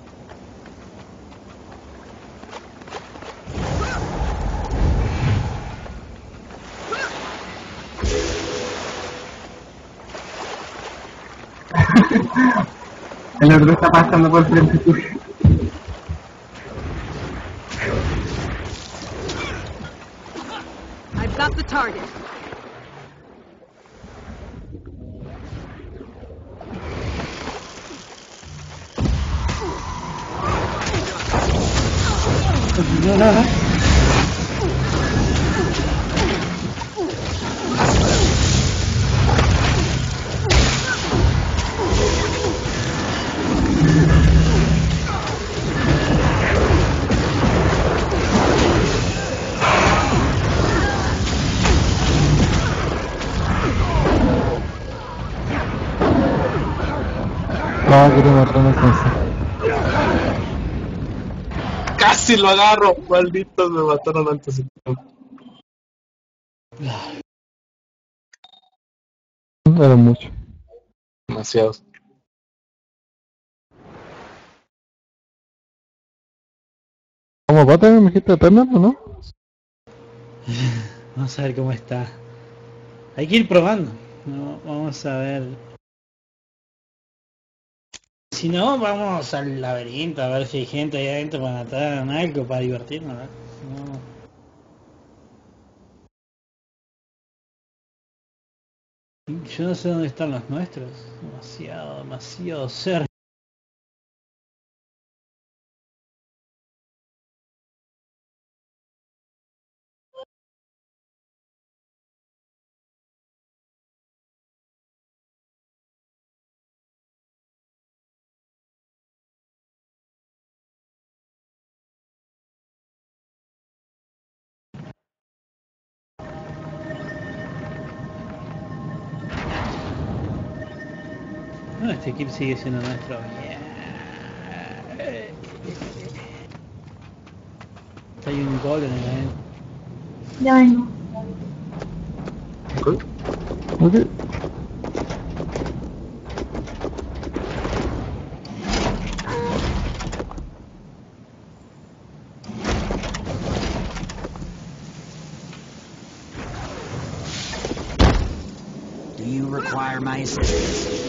El otro está pasando por frente tuyo. got the target. No, no, no. Ah, quiero matar una cosa. Casi lo agarro, malditos, me mataron antes de tiempo. Era mucho. Demasiados. ¿Cómo va a tener mi gente eterna, no? Vamos a ver cómo está. Hay que ir probando. No, vamos a ver. Si no, vamos al laberinto a ver si hay gente ahí adentro para matar en algo, para divertirnos, ¿verdad? No. Yo no sé dónde están los nuestros. Demasiado, demasiado cerca. No, este equipo sigue siendo nuestro. Yeah. Está ahí un gol en el evento. Ya vengo. ¿Qué? Ok. Do you require my assistance?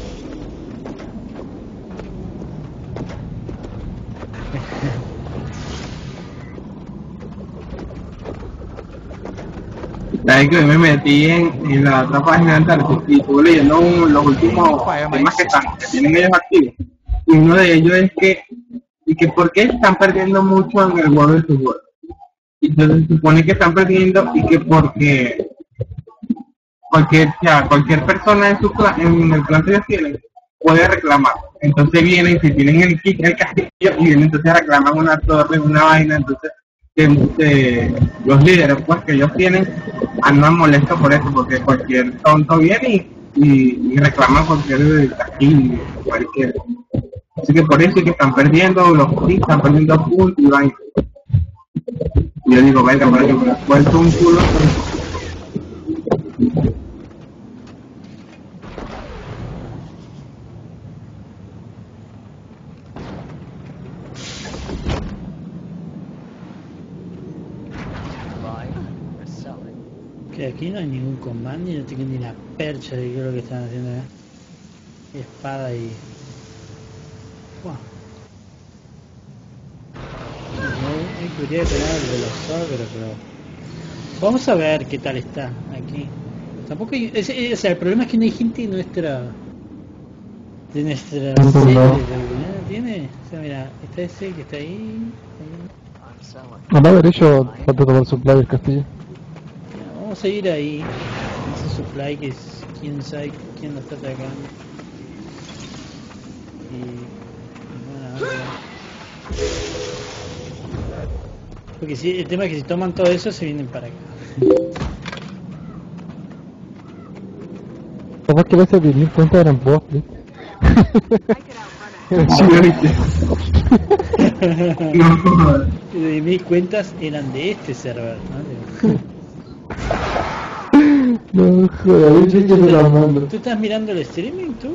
Sabes que me metí en, en la otra página de Antarctic y estuve leyendo un- los últimos temas que, están, que tienen ellos activos. Y uno de ellos es que, y que por qué están perdiendo mucho en el World of World. Y entonces se supone que están perdiendo y que porque cualquier, o sea, cualquier persona en su clan, en el clan que ellos tienen, puede reclamar. Entonces vienen, si tienen el kit, el castillo, y vienen entonces reclaman una torre, una vaina, entonces que, que los líderes pues que ellos tienen andan molestos por eso, porque cualquier tonto viene y, y, y reclama cualquier castillo, cualquier. Así que por eso es que están perdiendo los kits, están perdiendo puntos y vaina. Y yo digo, venga, para que me vuelto un culo. Que aquí no hay ningún comando y no tengo ni la percha de qué es lo que están haciendo acá. Espada y... Wow. No, no quería tener el velocímetro, pero... Vamos a ver qué tal está aquí. Tampoco hay... Es, es, o sea, el problema es que no hay gente de nuestra... De nuestra No, serie, no. ¿no tiene? O sea, mira, está ese que está ahí... ahí. A la derecha falta tomar supply del castillo. Ya, vamos a ir ahí. Ese supply que es... Quién sabe quién lo está atacando. Y... Bueno, a ver. Porque si, el tema es que si toman todo eso se vienen para acá. Capaz que las diez mil cuentas eran bots, ¿eh? Sí, ¿viste? No, De mis cuentas eran de este server, ¿no? No, joder, yo que me la mando. ¿Tú estás mirando el streaming, tú?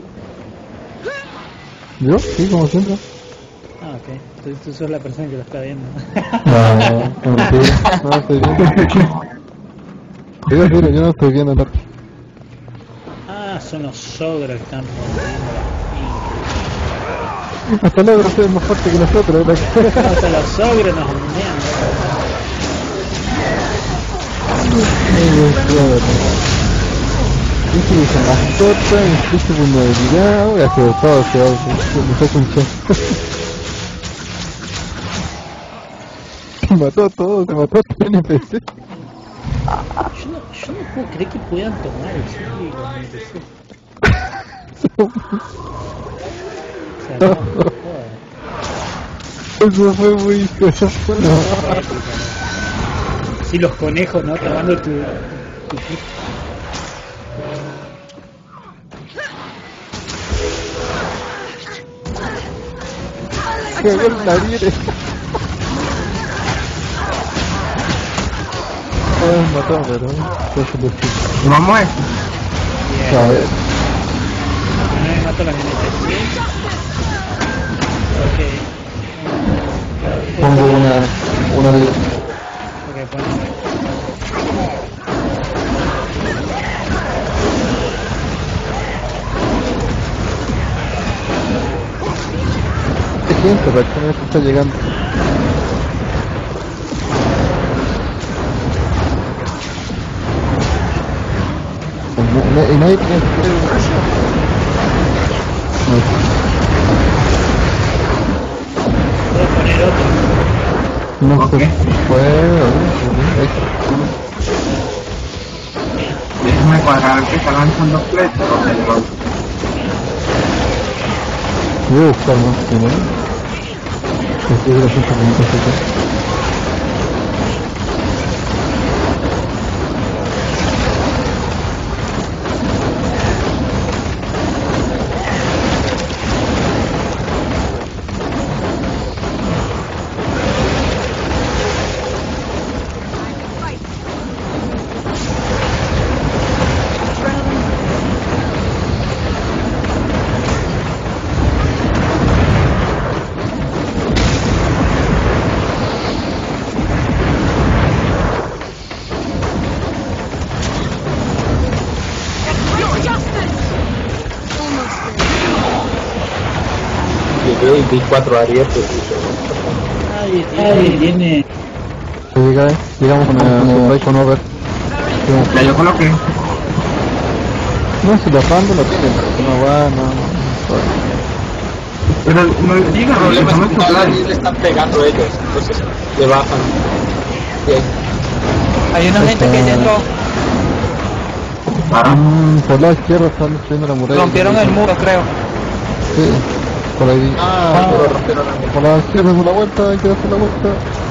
¿Yo? Sí, como siempre. Ah, ok. Entonces tú sos la persona que lo está viendo. No, no, mentira. No estoy viendo. Digo, mira, yo no estoy viendo el arte. Ah, son los sogros que están rompiendo. Hasta luego, es más fuerte que nosotros, ¿verdad? Hasta los sogros nos mean. Dice que se mascota, incluso vulnerabilidad, voy a hacer todo, se va a hacer un chat. Se mató a todos, se mató a todo el N P C. Yo no, yo no puedo creer que puedan tomar el sitio y los N P C. O sea, no, no jodas. Eso fue muy... Eso fue... No. Sí, los conejos, ¿no? Tomando tu... tu... Cagó el nariz. Pueden matar, pero... Vamos a esto. A ver. No me mato las N P C. Ok. Pongo una... una de... Ok, pongo. Hay gente, pero que está llegando. Y nadie tiene... Puedo poner otro. No Ok. se puede... Déjame cuadrar que está lanzando flechas. Voy a buscar más que no. Estoy de la gente que me pasa acá. Llegué y vi cuatro arietes. Nadie tiene... tiene... Se llega, eh. Llegamos con el supply con over. Ya yo coloqué. No, si lo pando lo tienen, pero no va, no... Pero no diga, El problema es no que todavía le están pegando ellos, entonces le bajan. Bien. Hay una gente que ya entró. Mm, por la izquierda están destruyendo la muralla. Rompieron el muro, creo. Sí, por ahí. Ah, pero rompieron el muro. Por la izquierda es una vuelta, hay que hacer la vuelta.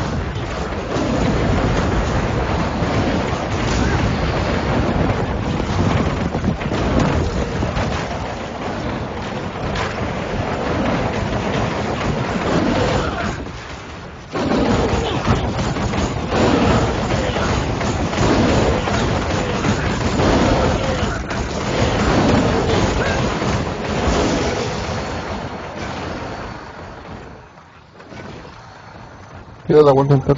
Quiero la vuelta entera.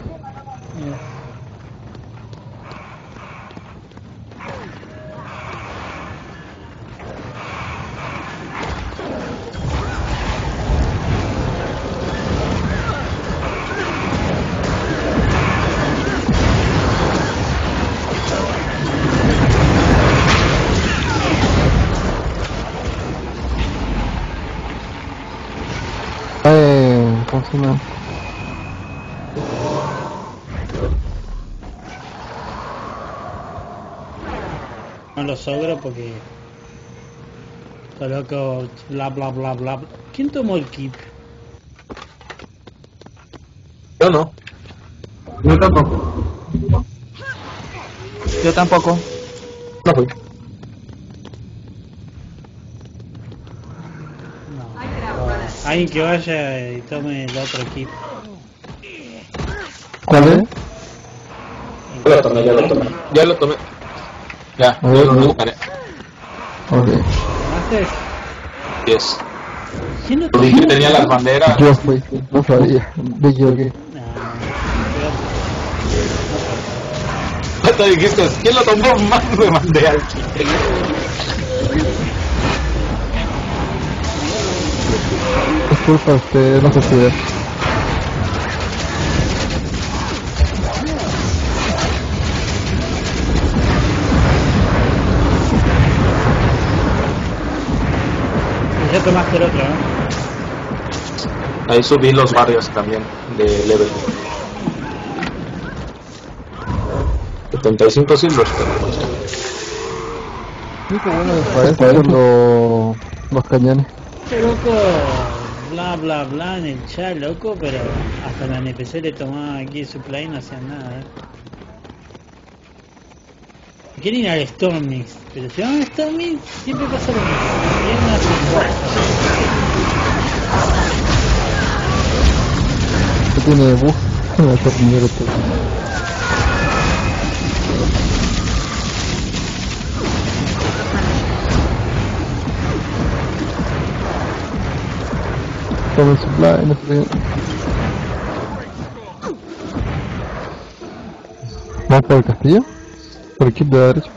Eh, ¿cómo se llama? No lo sobro porque... Está loco, bla bla bla bla. ¿Quién tomó el kit? Yo no. Yo tampoco. Yo tampoco. No fui. No. Alguien que vaya y tome el otro kit. ¿Cuál es? Ya lo tomé, ya lo tomé. Ya lo tomé. Ya, A ver, yo no. lo buscaré. Ok. ¿Tomaste? Yes. ¿Quién lo Vi tomó? que tenía las banderas. Yo fui, no sabía. Me equivoqué. No, Hasta dijiste, ¿quién lo tomó? Más me mandé al chiste. Disculpa, usted no se cuida. Ya tomaste el otro, ¿no? Ahí subí los barrios también de level. setenta y cinco silvers, pero pues ya. Sí, qué bueno me parece con los, los cañones. Qué loco, bla bla bla en el chat, loco, pero hasta la N P C le tomaba aquí el supply y no hacían nada, ¿eh? Quieren ir al Stormix, pero si van al Stormix siempre pasa lo mismo. Vienen a hacer ¿Qué tiene bug? Va a ser primero todo. Toma el supply, no sé. ¿Vamos por el castillo? Por aquí de la derecha.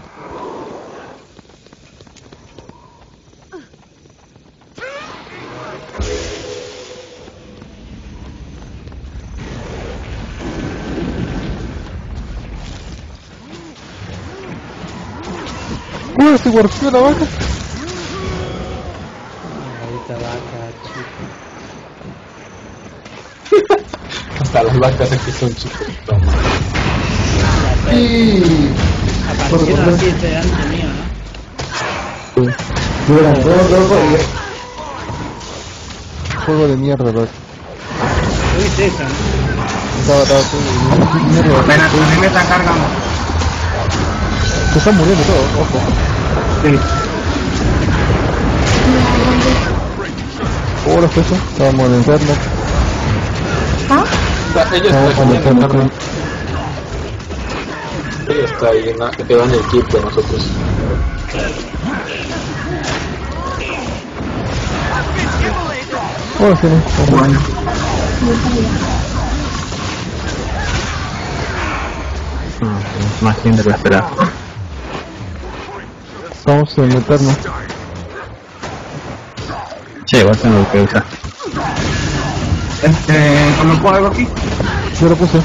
¡Uh! ¡Se guardió la vaca! Ahorita vaca, chico. Hasta las vacas aquí son chiquitas. Sí. Aparecieron así este delante mío, ¿no? Sí. Durante todo el juego de mierda, loco. ¿Qué viste eso, no? Estaba, estaba todo de mierda. Ven, a tu me está cargando. Se están muriendo todos, ojo. Sí. Hola, César. Estábamos en el internet. ¿Ah? Ella Vamos está a aquí en meternos el carro. Ella está ahí, en la- quedó en el kit de nosotros. Hola, César. Bueno. Más gente que esperar. Vamos a meternos. Sí, igual tengo que usar. Este, ¿coloco algo aquí? Yo lo puse.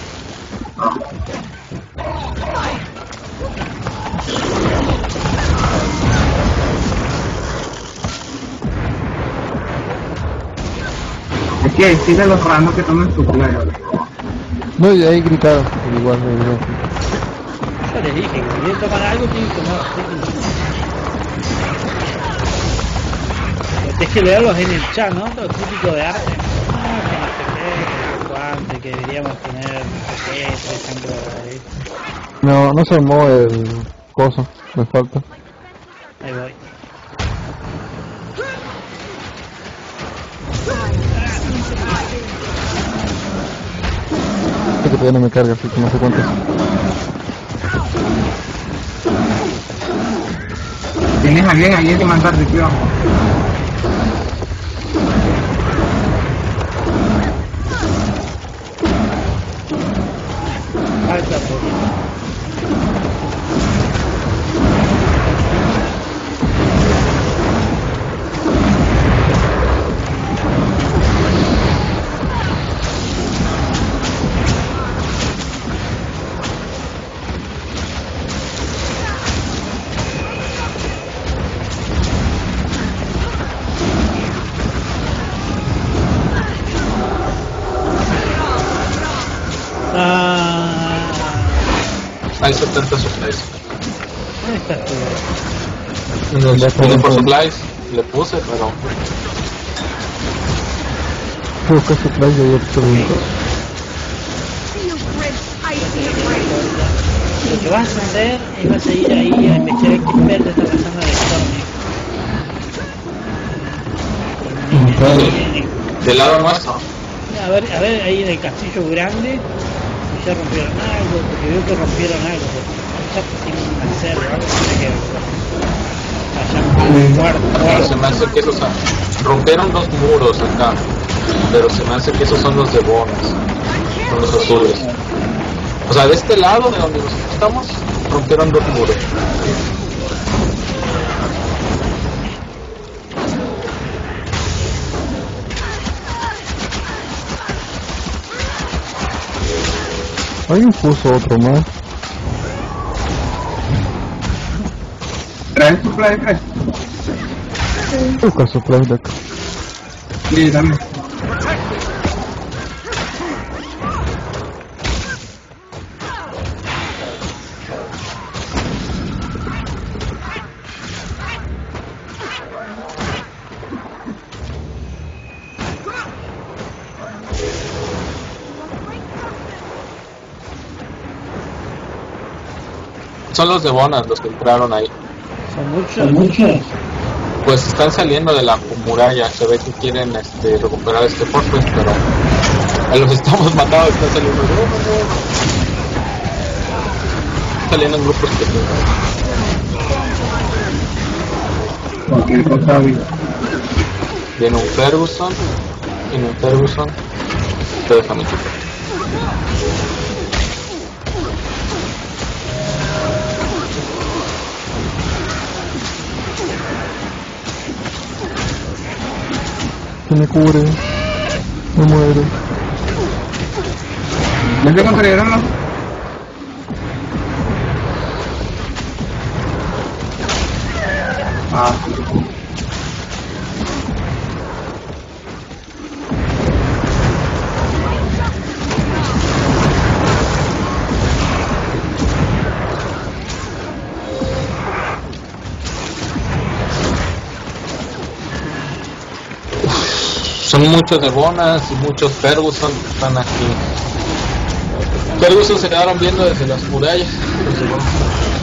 Es que sigue los randos que tomen su playa. No, y ahí gritaron. Igual me gritaron. Yo les dije que si quieren tomar algo tienen que tomar. Es que leerlos en el chat, ¿no? Lo típico de arte. Ah, que no sé qué, cuánto, que deberíamos tener no sé qué, tres ejemplos ahí. No, no se armó el coso. Me falta. Ahí voy. Este que todavía no me carga, así que no sé cuántos. ¿Tienes a alguien ahí que mandarte aquí abajo? Falta poquito. Ah, Hay setenta supplies. ¿dónde estás tú? En el vine por supplies, le puse, pero Fui a buscar supply y ayer se preguntó. Lo que vas a hacer es vas a ir ahí a investigar qué verde está pasando en el Stormy. del lado nuestro. A ver, a ver ahí en el castillo grande si ya rompieron algo, porque veo que rompieron algo, porque ya tienen una cerda o algo que allá muerto, Pero muerto. se me hace que esos son- rompieron dos muros acá, pero se me hace que esos son los de bonas, son los azules. O sea, de este lado de donde nosotros estamos, rompieron dos muros. Alguien puso otro más. ¿Traes tu playa, traes? Busca supplies de acá. Sí, también. Son los de Bonas los que entraron ahí. Son muchos. Son muchos. Pues están saliendo de la muralla. Se ve que quieren este, recuperar este fortress, pero a los estamos matando. Están saliendo grupos. Saliendo en grupos pequeños. Cualquier cosa viva. Viene un Ferguson. Viene un Ferguson. Te deja mi chico. Que me cubre. Me muero. ¿Ya te construyeron los? Ah. Son muchos de Bonas y muchos Ferguson que están aquí. Ferguson se quedaron viendo desde las murallas. Los de Bonas.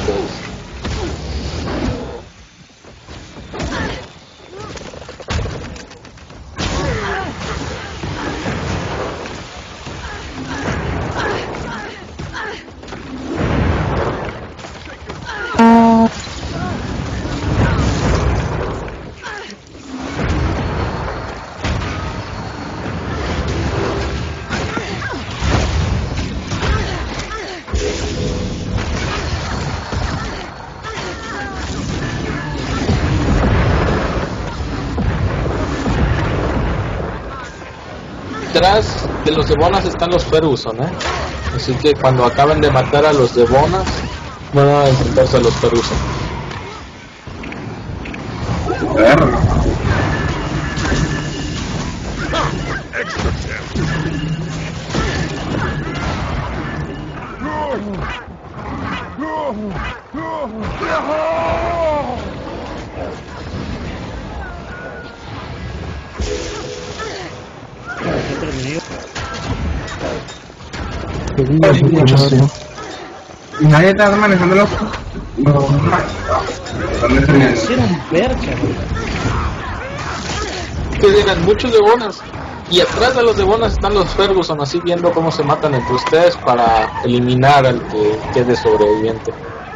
Detrás de los de Bonas están los Ferguson, ¿eh? Así que cuando acaben de matar a los de Bonas, van a enfrentarse a los Ferguson. Y nadie está manejando los... los... Hicieron percha, Que digan muchos de Bonas. Y atrás de los de Bonas están los Ferguson, así viendo cómo se matan entre ustedes para eliminar al que quede sobreviviente.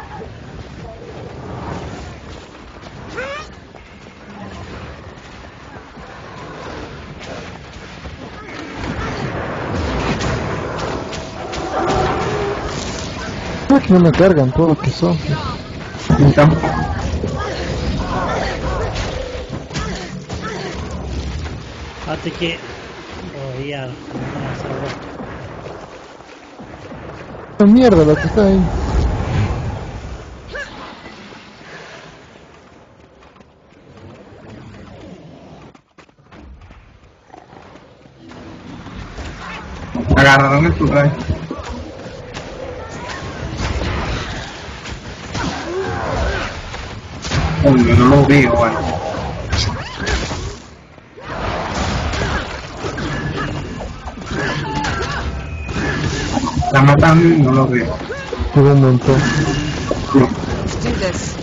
Que no me cargan todos que son. Hasta que... Oh, ya. ¡Qué mierda lo que está ahí! Agarraron el supply. Oh, yo no lo veo, bueno. La matando y no lo veo. Llegó un montón. Sí. Let's do this.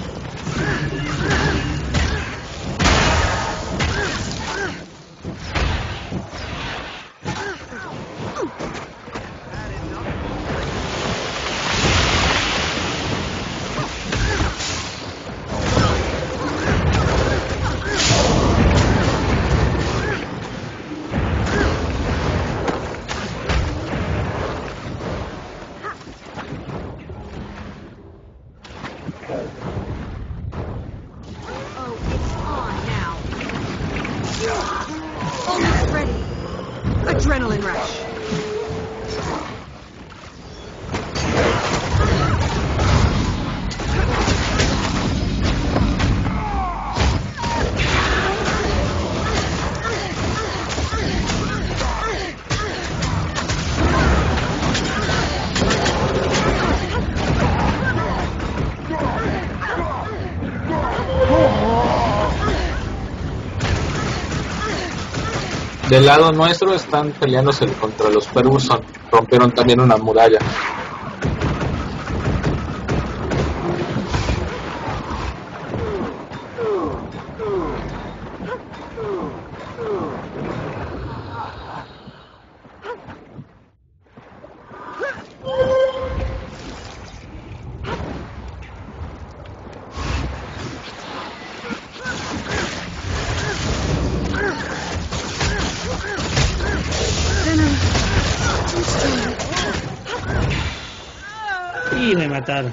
Del lado nuestro están peleándose contra los Ferguson. Rompieron también una muralla. Y me mataron.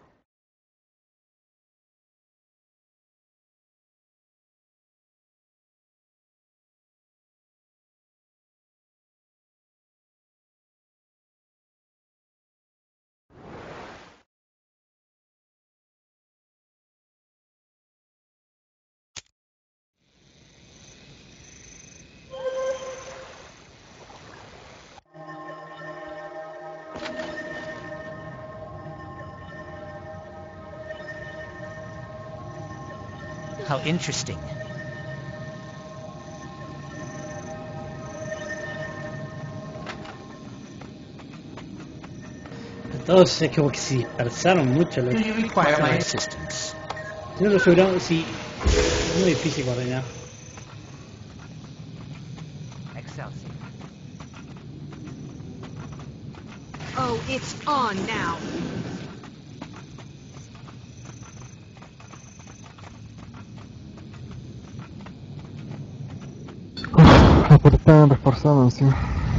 How interesting. Todos es como que se dispersaron mucho los. Do you require my assistance? Si no lo logramos, sí. Es muy difícil coordinar. Excelsior. Oh, it's on now. Uf, pero están reforzando encima.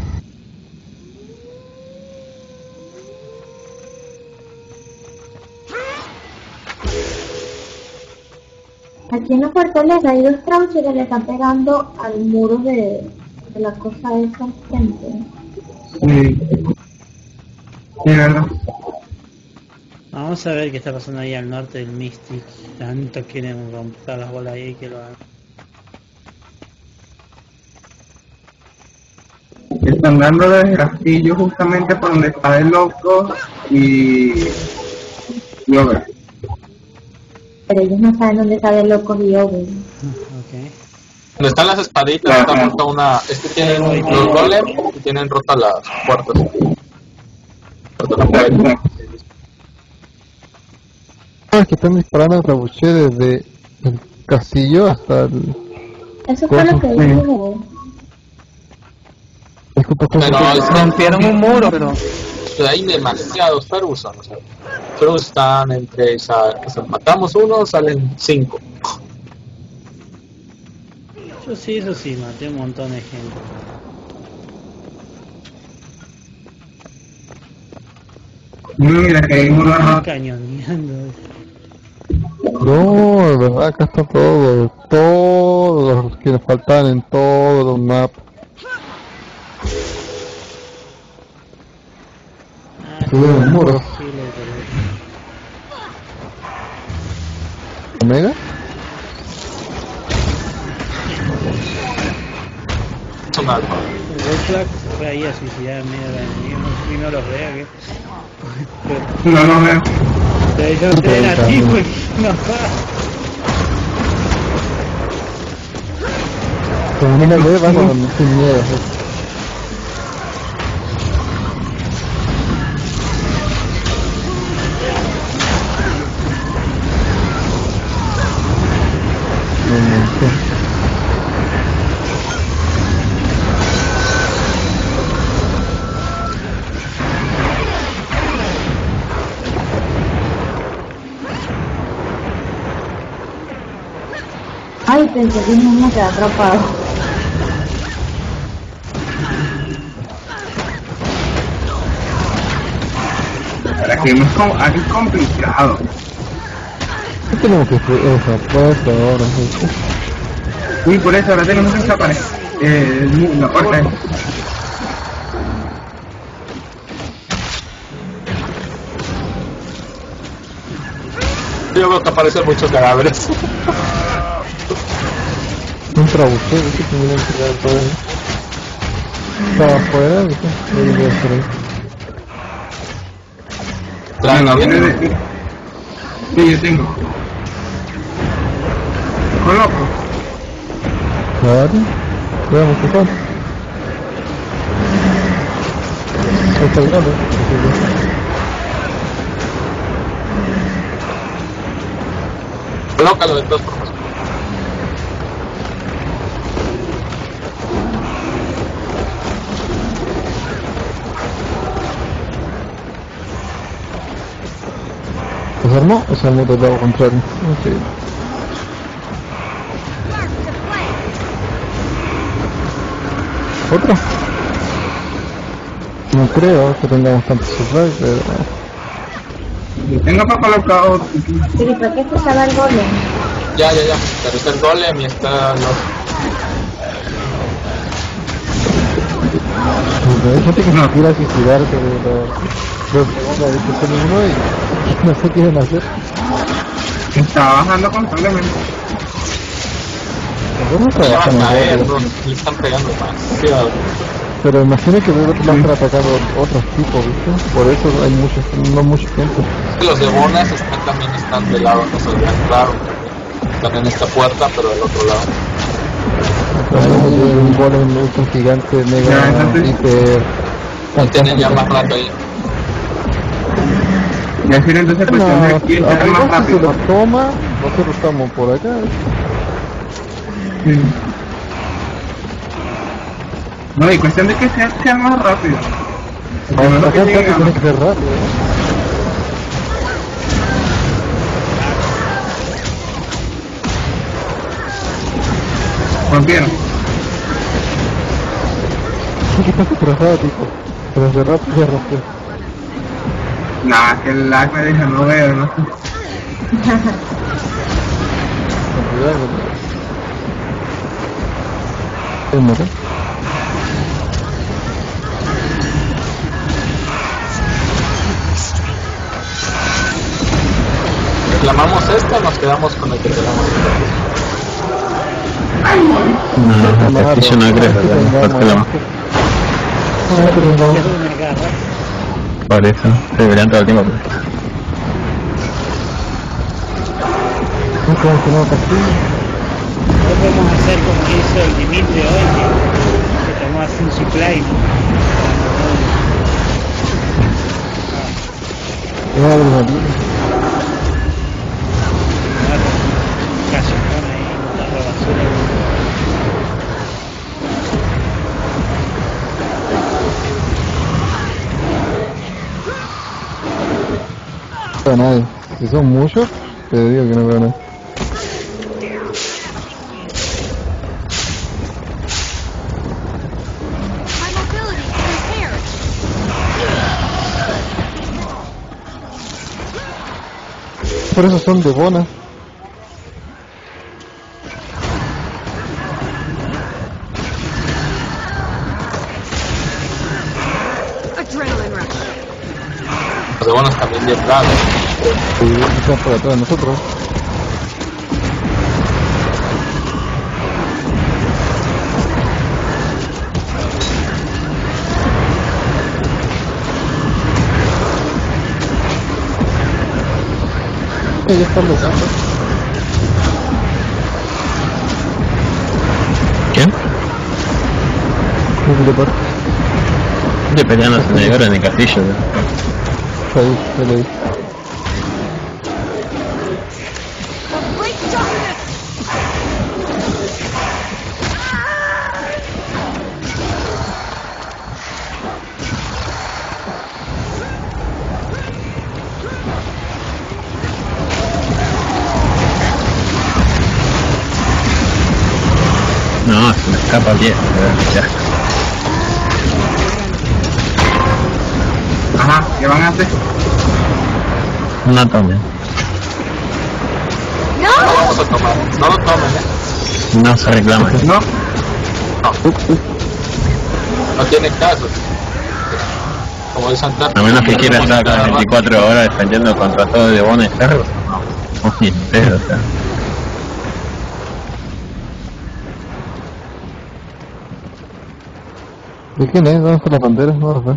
Aquí en la fortaleza hay dos crouchers que le están pegando al muro de, de la cosa esa al frente. Sí. Sí, ¿verdad? Vamos a ver qué está pasando ahí al norte del Mystic. Tanto quieren romper las bolas ahí que lo hagan. Están dando del castillo justamente por donde está el loco y... y Over. Pero ellos no saben dónde está el loco y Over. Ok. Donde están las espaditas está rota una... Este tienen los golems y tienen rotas las puertas. Rota la puerta. Ah, que están disparando el trabuché desde el castillo hasta el... Eso fue lo que dijo. Disculpa, Pero rompieron un muro, pero... Hay demasiados Ferguson, o sea, Ferguson están entre, o sea, matamos uno, salen cinco. Yo sí, eso sí, maté un montón de gente. Mira que hay uno Están cañoneando. No, de verdad, acá está todo, todos los que nos faltan en todos los mapas. Subieron el muro. ¿Omega? Son alfa. El Roadflag fue ahí a suicidar en medio de la enemigo y no los vea que... No lo veo. Te yo estoy a ti, pues no va. Como no me ve, van con sin miedo. ¿Eh? Ay, pensé que no me quedé atrapado. Aquí no es, com aquí es complicado. ¿Qué tenemos que hacer? Esa puerta ahora, ¿sí? Uy, por eso ahora tenemos que escapar. Eh, la puerta es. Yo veo que aparecen muchos cadáveres. Un trabuche, ¿viste? Que me iban a tirar todo ahí. Estaba afuera, ¿viste? Ahí voy a hacer ahí. Claro, viene. Sí, yo tengo. Con loco. Claro. Veamos qué pasa. peinando. Colócalo de todas formas. ¿Se armó o se armó del lado contrario? Ok. ¿Otro? No creo que tengamos tantos supplies, pero... Yo tengo para colocar otro. ¿Pero por qué se estaba el golem? Ya, ya, ya. Pero está el golem y está los... Hay gente que no quiere suicidarse de los... los segundos de que son uno y no sé qué quieren hacer. Está bajando constantemente. Nosotros Ya van trabajamos a caer, rápido. bro. Le están pegando más. Cuidado. Pero imagina que luego te van a atacar otros tipos, ¿viste? Por eso hay mucha, no mucha gente. Los de Bonas están, también están del lado, no se vean claro. Están en esta puerta, pero del otro lado. Tenemos un golem ultra gigante, Ya, mega, entonces- hiper... Y tienen ya más rato ahí. Ya decir entonces No, cuestión de quién a es más si se rápido. lo toma, nosotros estamos por acá. Sí. No, y cuestión de que sea, sea más rápido. Para Primero que sacar lleguen tanto a- tiene que ser rápido, ¿no? Rompieron. ¿Qué estás atrasado, tipo? Pero hace rato ya rompió. Nah, que el lag me deja no veo, no sé. Con cuidado, ¿no? ¿Se muere? ¿Reclamamos esta o nos quedamos con el que tenemos? No, no, Castillo no creo, ¿verdad? ¿Por qué no? Es una garra. Por eso, se deberían todo el tiempo. ¿Cómo que no, Castillo? No podemos hacer como hizo el Dimitri hoy, que, que tomó así un supply, ¿no? Era de la vida. Casi pone ahí la basura. No veo a nadie. Si son muchos, te digo que no veo a nadie. My mobility is impaired. Por eso son de Bona. Adrenaline rush. Los de Bonas también bien claro. Y están por atrás de nosotros. Ya están los gatos. ¿Quién? ¿Qué le pasa? Estoy peleando en el en el castillo. ¿no? Ahí, ya le vi. Great darkness. No, se me escapa bien. Ya. Ajá, ¿qué van a hacer? No tomen. No lo vamos a tomar. No lo tomen, eh. No se reclama. No, No tiene caso. Como dice Antar. A menos que quiera estar acá veinticuatro horas defendiendo contra todo de Bona y Cerro. No, ni pedo, o sea. ¿De quién es? ¿Dónde están las banderas? No lo sé.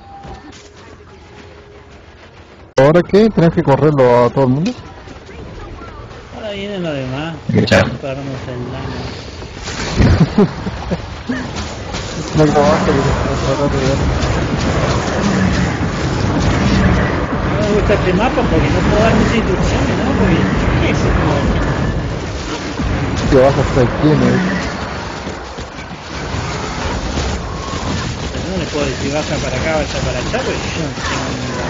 ¿Ahora qué? ¿Tenés que correrlo a todo el mundo? Ahora vienen los demás. Escucha. Pararnos el daño. No grabaste porque no tratar de ver. No me gusta este mapa porque no puedo dar muchas instrucciones, ¿no? Porque ¿qué es esto? Que vas hasta aquí, ¿no? No le puedo decir baja para acá, vaya para allá, pues yo no tengo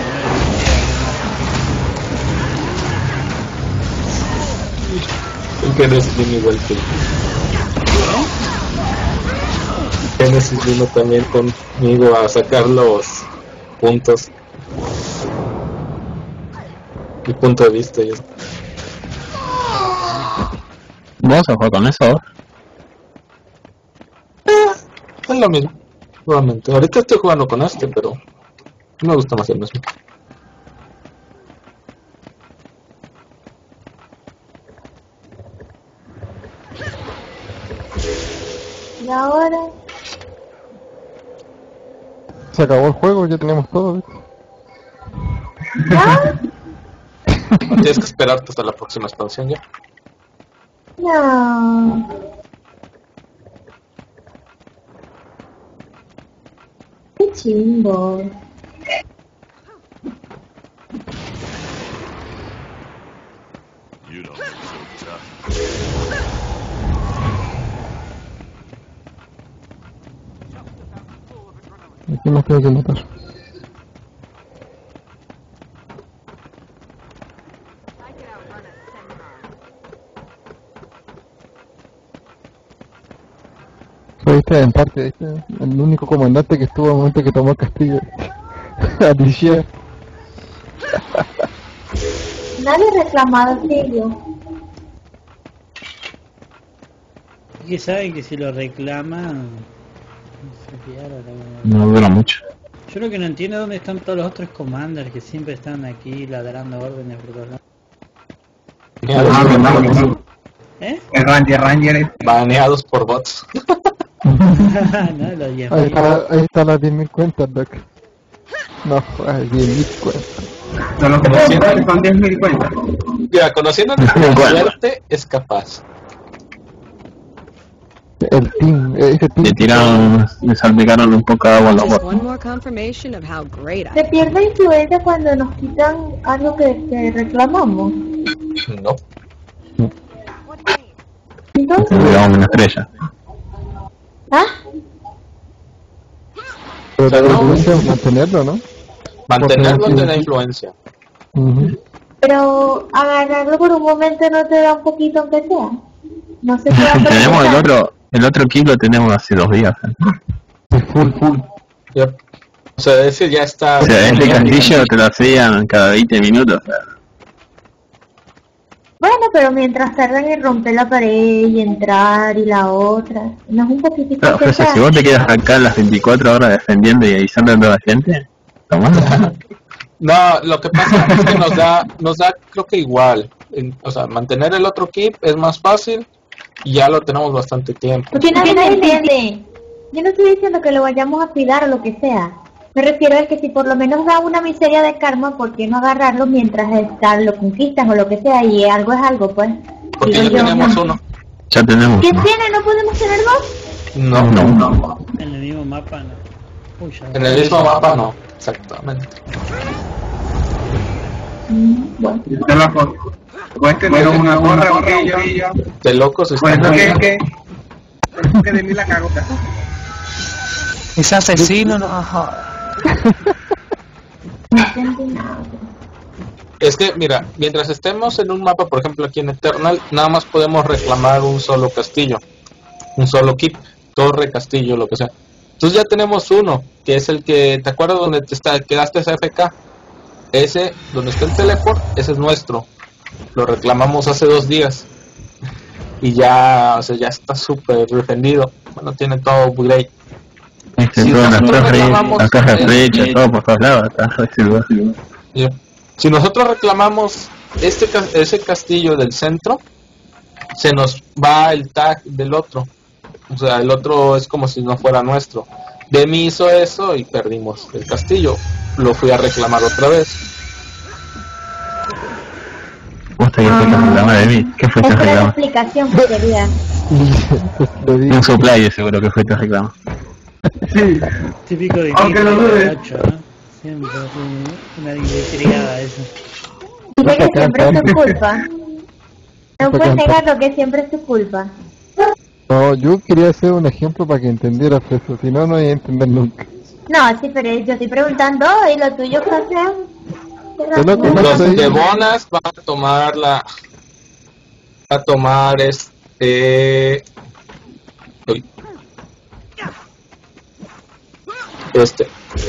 El Genesis vino igual que yo. Genesis vino también conmigo a sacar los puntos. Mi punto de vista y esto. ¿Vos a jugar con eso? Es lo mismo, probablemente. Ahorita estoy jugando con este, pero me gusta más el mismo. Y ahora... Se acabó el juego, ya tenemos todo, ¿viste? ¿Ya? Tienes que esperarte hasta la próxima expansión ya. No. Qué chimbo. Aquí nos tengo que matar. Viste, en parte, ¿viste? El único comandante que estuvo al momento que tomó el castillo. Alicia. Nadie ha reclamado aquello. Es que saben que si lo reclaman se pierde. No dura mucho. Yo lo que no entiendo es dónde están todos los otros commanders que siempre están aquí ladrando órdenes por todos lados. ¿Eh? El Ranger, Ranger. Baneados por bots. No, los diez Ahí mil. está, ahí está las diez mil cuentas, Doc. No, joder, diez mil cuentas. Solo conociendo que son diez mil cuentas. Ya, conociendo a nuestra suerte es capaz. El team, ese team. Le tiraron, le salpicaron un poco de agua a los Just bots. one more confirmation of how great I Se pierde influencia cuando nos quitan algo que, que reclamamos. No. Entonces, Le damos una estrella. ¿ah? Pero la no. influencia es mantenerlo, ¿no? Mantenerlo Porque- te da influencia. Ujú. Pero agarrarlo por un momento no te da un poquito aunque sea. No sé si va a Tenemos el aprovechar. otro, el otro kit lo tenemos hace dos días. ¿eh? Full, full. Yep. O sea, ese ya está. O sea, este castillo te lo hacían cada veinte minutos. O sea, Bueno, pero mientras tardan en romper la pared y entrar y la otra, no es un poquitito claro, que o sea, sea. si vos te quedas acá las veinticuatro horas defendiendo y avisando a toda la gente, tomá. No, lo que pasa es que nos da, nos da creo que igual. En- o sea, mantener el otro keep es más fácil y ya lo tenemos bastante tiempo. Porque nadie me entiende. Yo no estoy diciendo que lo vayamos a cuidar o lo que sea. Me refiero a que si por lo menos da una miseria de karma, ¿por qué no agarrarlo mientras está, lo conquistan o lo que sea? Y algo es algo, pues. Porque Digo ya yo, tenemos ¿no? uno. Ya tenemos. ¿Quién tiene? ¿No podemos tener dos? No, No. no. En el mismo mapa no. Uy, ya. En el mismo mapa no. Exactamente. Mm, bueno. Yo la foto. Puedes tener una gorra, un brillo. De locos Por está. eso que es que. Por eso que de mí la cagota. Ese asesino no joda. No entiendo nada. Es que, mira, mientras estemos en un mapa, por ejemplo aquí en Eternal, nada más podemos reclamar un solo castillo, un solo keep, torre, castillo, lo que sea. Entonces ya tenemos uno, que es el que, ¿te acuerdas donde te está, quedaste ese F K? Ese, donde está el teleport, ese es nuestro. Lo reclamamos hace dos días. Y ya, o sea, ya está súper defendido. Bueno, tiene todo upgrade. Este, Si todas las nosotros torres, reclamamos las cajas de el- flecha, todo por todos lados. Está re seguro. Ya. Si nosotros reclamamos este ca- ese castillo del centro, se nos va el tag del otro. O sea, el otro es como si no fuera nuestro. Demi hizo eso y perdimos el castillo. Lo fui a reclamar otra vez. ¿Vos te quedaste a reclamar de mí? ¿Qué fue Esa este era la reclamo? explicación que quería. Le digo, Un supply seguro que fue este reclamo. Sí. Típico de Aunque mí, lo dude. borracho, ¿no? Siempre es un- una intrigada eso. Dice que siempre es tu culpa. No puedes negar lo que siempre es tu culpa. No, yo quería hacer un ejemplo para que entendieras eso, si no, no voy a entender nunca. No, sí, pero yo estoy preguntando, ¿y lo tuyo qué hace? lo que Los soy- Debonas van a tomar la... a tomar este... Uy. Este.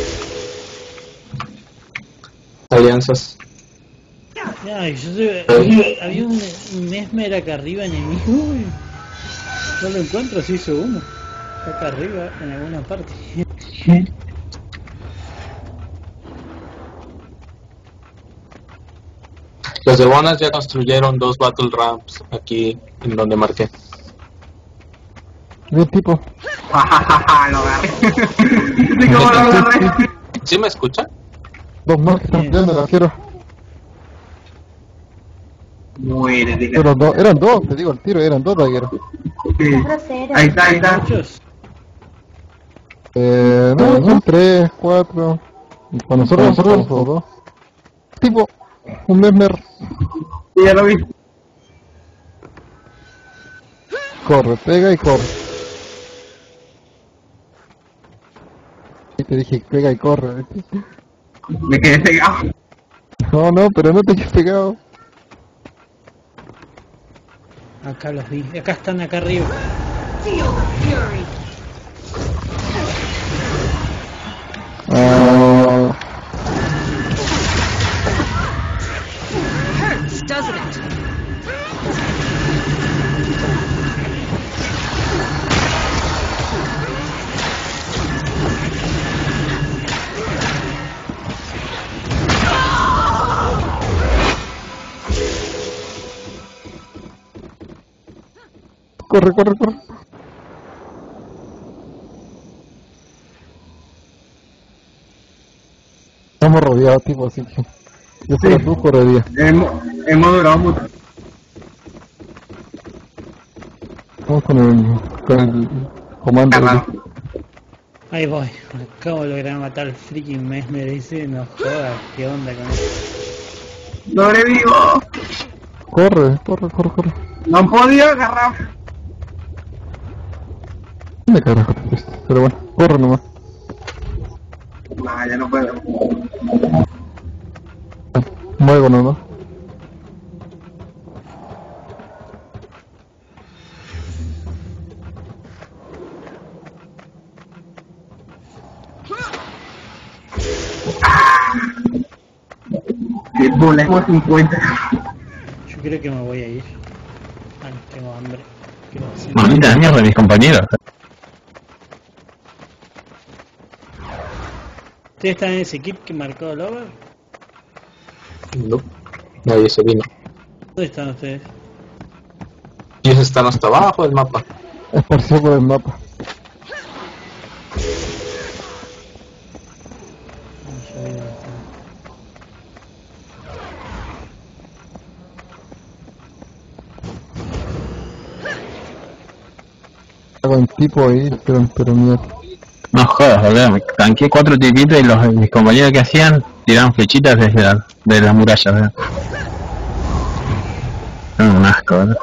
Alianzas. Ya, yo sé- había, había un, un Mesmer acá arriba enemigo. Uy, no lo encuentro, se hizo humo. Está acá arriba en alguna parte. Los Debonas ya construyeron dos Battle Ramps aquí en donde marqué. Bien tipo. Jajaja, lo agarré. ¿Sí, cómo lo agarré? ¿Sí me escuchan? Dos más que están peleando, la quiero. Muérete, Eran dos, eran dos, te digo el tiro, eran dos dagueros. Sí. Grosero. Ahí está, ahí está. Muchos. Eh, no, son tres, cuatro. Y para nosotros, nosotros somos dos. Tipo, un mesmer. Sí, ya lo vi. Corre, pega y corre. Y te dije, pega y corre. Me quedé pegado. No, no, pero no te quedes pegado. Acá los vi. Acá están, acá arriba. Ah, Hurts, doesn't it? corre, corre, corre. Estamos rodeados, tipo, así que... Yo fuera Sí. tú, correría. Hemos, hemos durado mucho. Vamos con el... con el comando. Cagado. aquí. Ahí voy. Acabo de lograr matar al freaking Mesmer. Dice, no jodas, qué onda con eso. Sobrevivo. Corre, corre, corre, corre. No han podido agarrar. ¿Dónde carajo te fuiste? Pero bueno, corre nomás. No, ya no puedo. Muevo nomás. Sí, volemos cincuenta. Yo creo que me voy a ir. Ah, tengo hambre. Quiero hacer- Maldita mierda, mis compañeros. ¿Ustedes están en ese equipo que marcó el over? No. Nadie se vino. ¿Dónde están ustedes? Y ellos están hasta abajo del mapa. Esparcido por el mapa. Vamos a ver dónde están. Hago un tipo ahí, pero, pero mierda. No jodas, boludo. Me tanqué cuatro tipitos y los mis compañeros que hacían tiraban flechitas desde la, de las murallas, ¿verdad? Son un asco, ¿verdad?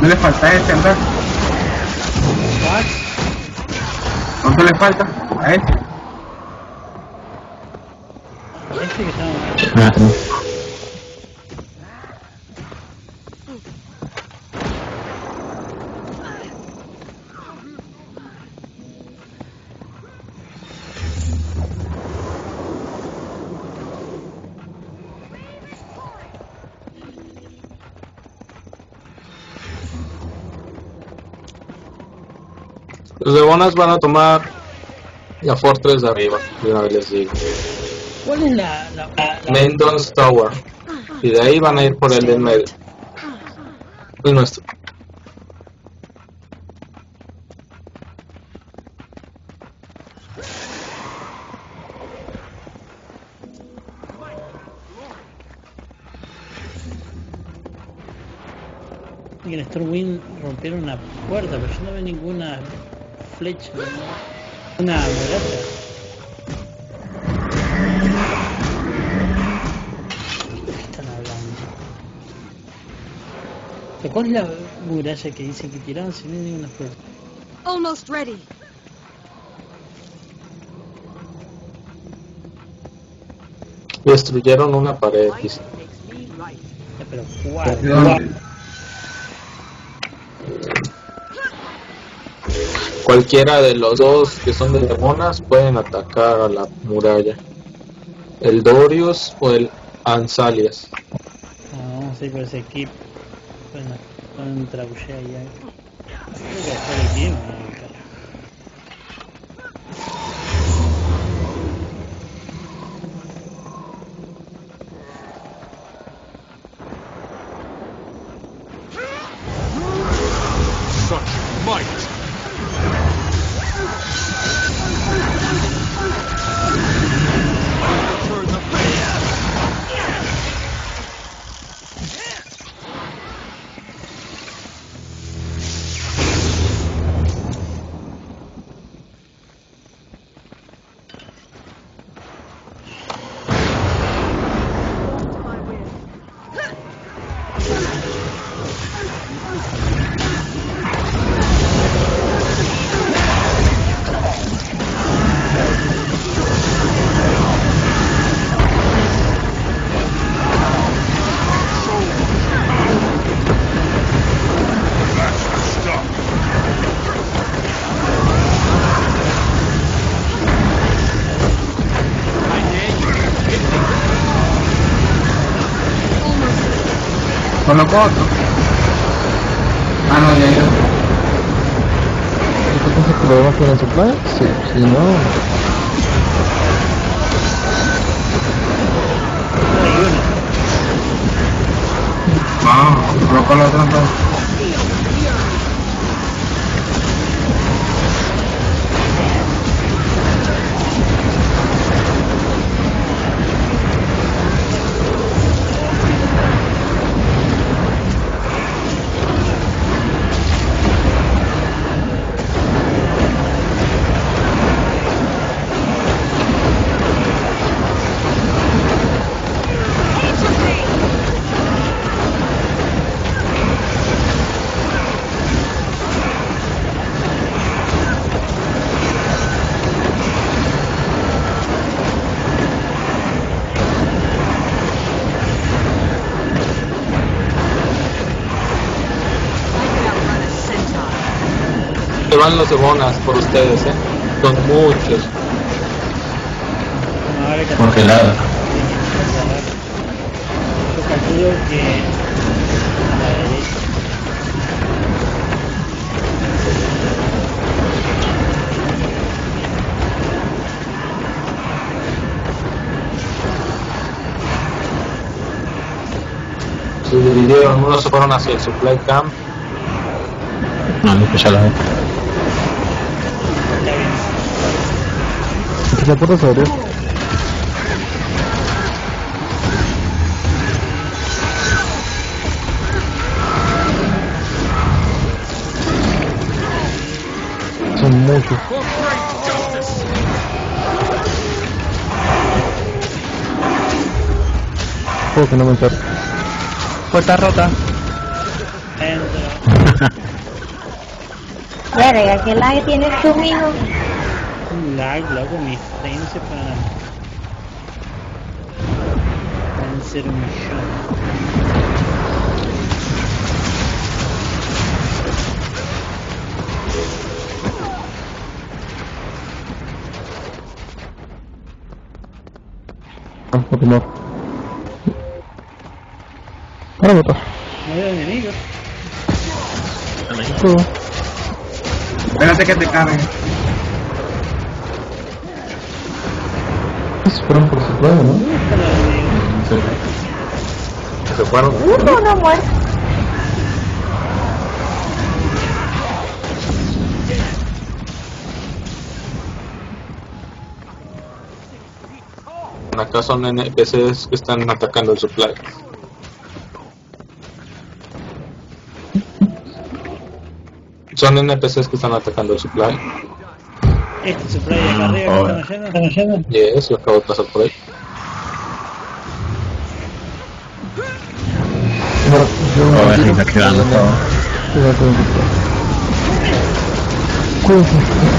¿Cuánto le falta a este, Andrés? ¿Cuánto le falta a este? Este que estamos... Ah, sí. Los de Bonas van a tomar la Fortress de arriba, de una vez les digo. ¿Cuál es la... la, la, la... Mendon's Tower. Y de ahí van a ir por el del medio. El nuestro. Y en Stormwind rompieron una puerta, pero yo no veo ninguna flecha, ¿no? Una muralla. ¿De qué están hablando? ¿Pero cuál es la muralla que dicen que tiraron sin ninguna puerta? Almost ready. Destruyeron una pared, dice. Ya, pero ¿cuál? Cualquiera de los dos que son de demonas pueden atacar a la muralla. El Dorius o el Ansalias. Ah, vamos a ir por ese equipo. Bueno, con un trabullé allá. Creo que hacer el tiempo, carajo. Such might! Coloco otro. Ah, no, ya ido. ¿Tú piensas que lo vamos a poner en supply? Sí, si no... Vamos, coloco los otros dos. Se van los de Bonas por ustedes, eh. Son muchos. Congelado. Yo calculo que a la derecha. Se dividieron, unos se fueron hacia el supply camp. No, no, ya lo veo. La puerta se abrió. Son muchos. Puedo que no me enterre. Puerta rota. Entra. Verga, ¿qué lag tienes tú, mijo? Un lag, loco, mis frames se paran. Pueden ser un millón. A tomar. Ahora botar. No veo enemigos. Espérate que te carguen. Se fueron por su playa, ¿no? Sí. Se fueron. Uno no muerto. Acá son N P Cs que están atacando el supply. Son N P Cs que están atacando el supply. Este supply de acá arriba que están yendo, están yendo. Yes, yo acabo de pasar por ahí. A ver si está quedando todo. Cuídense.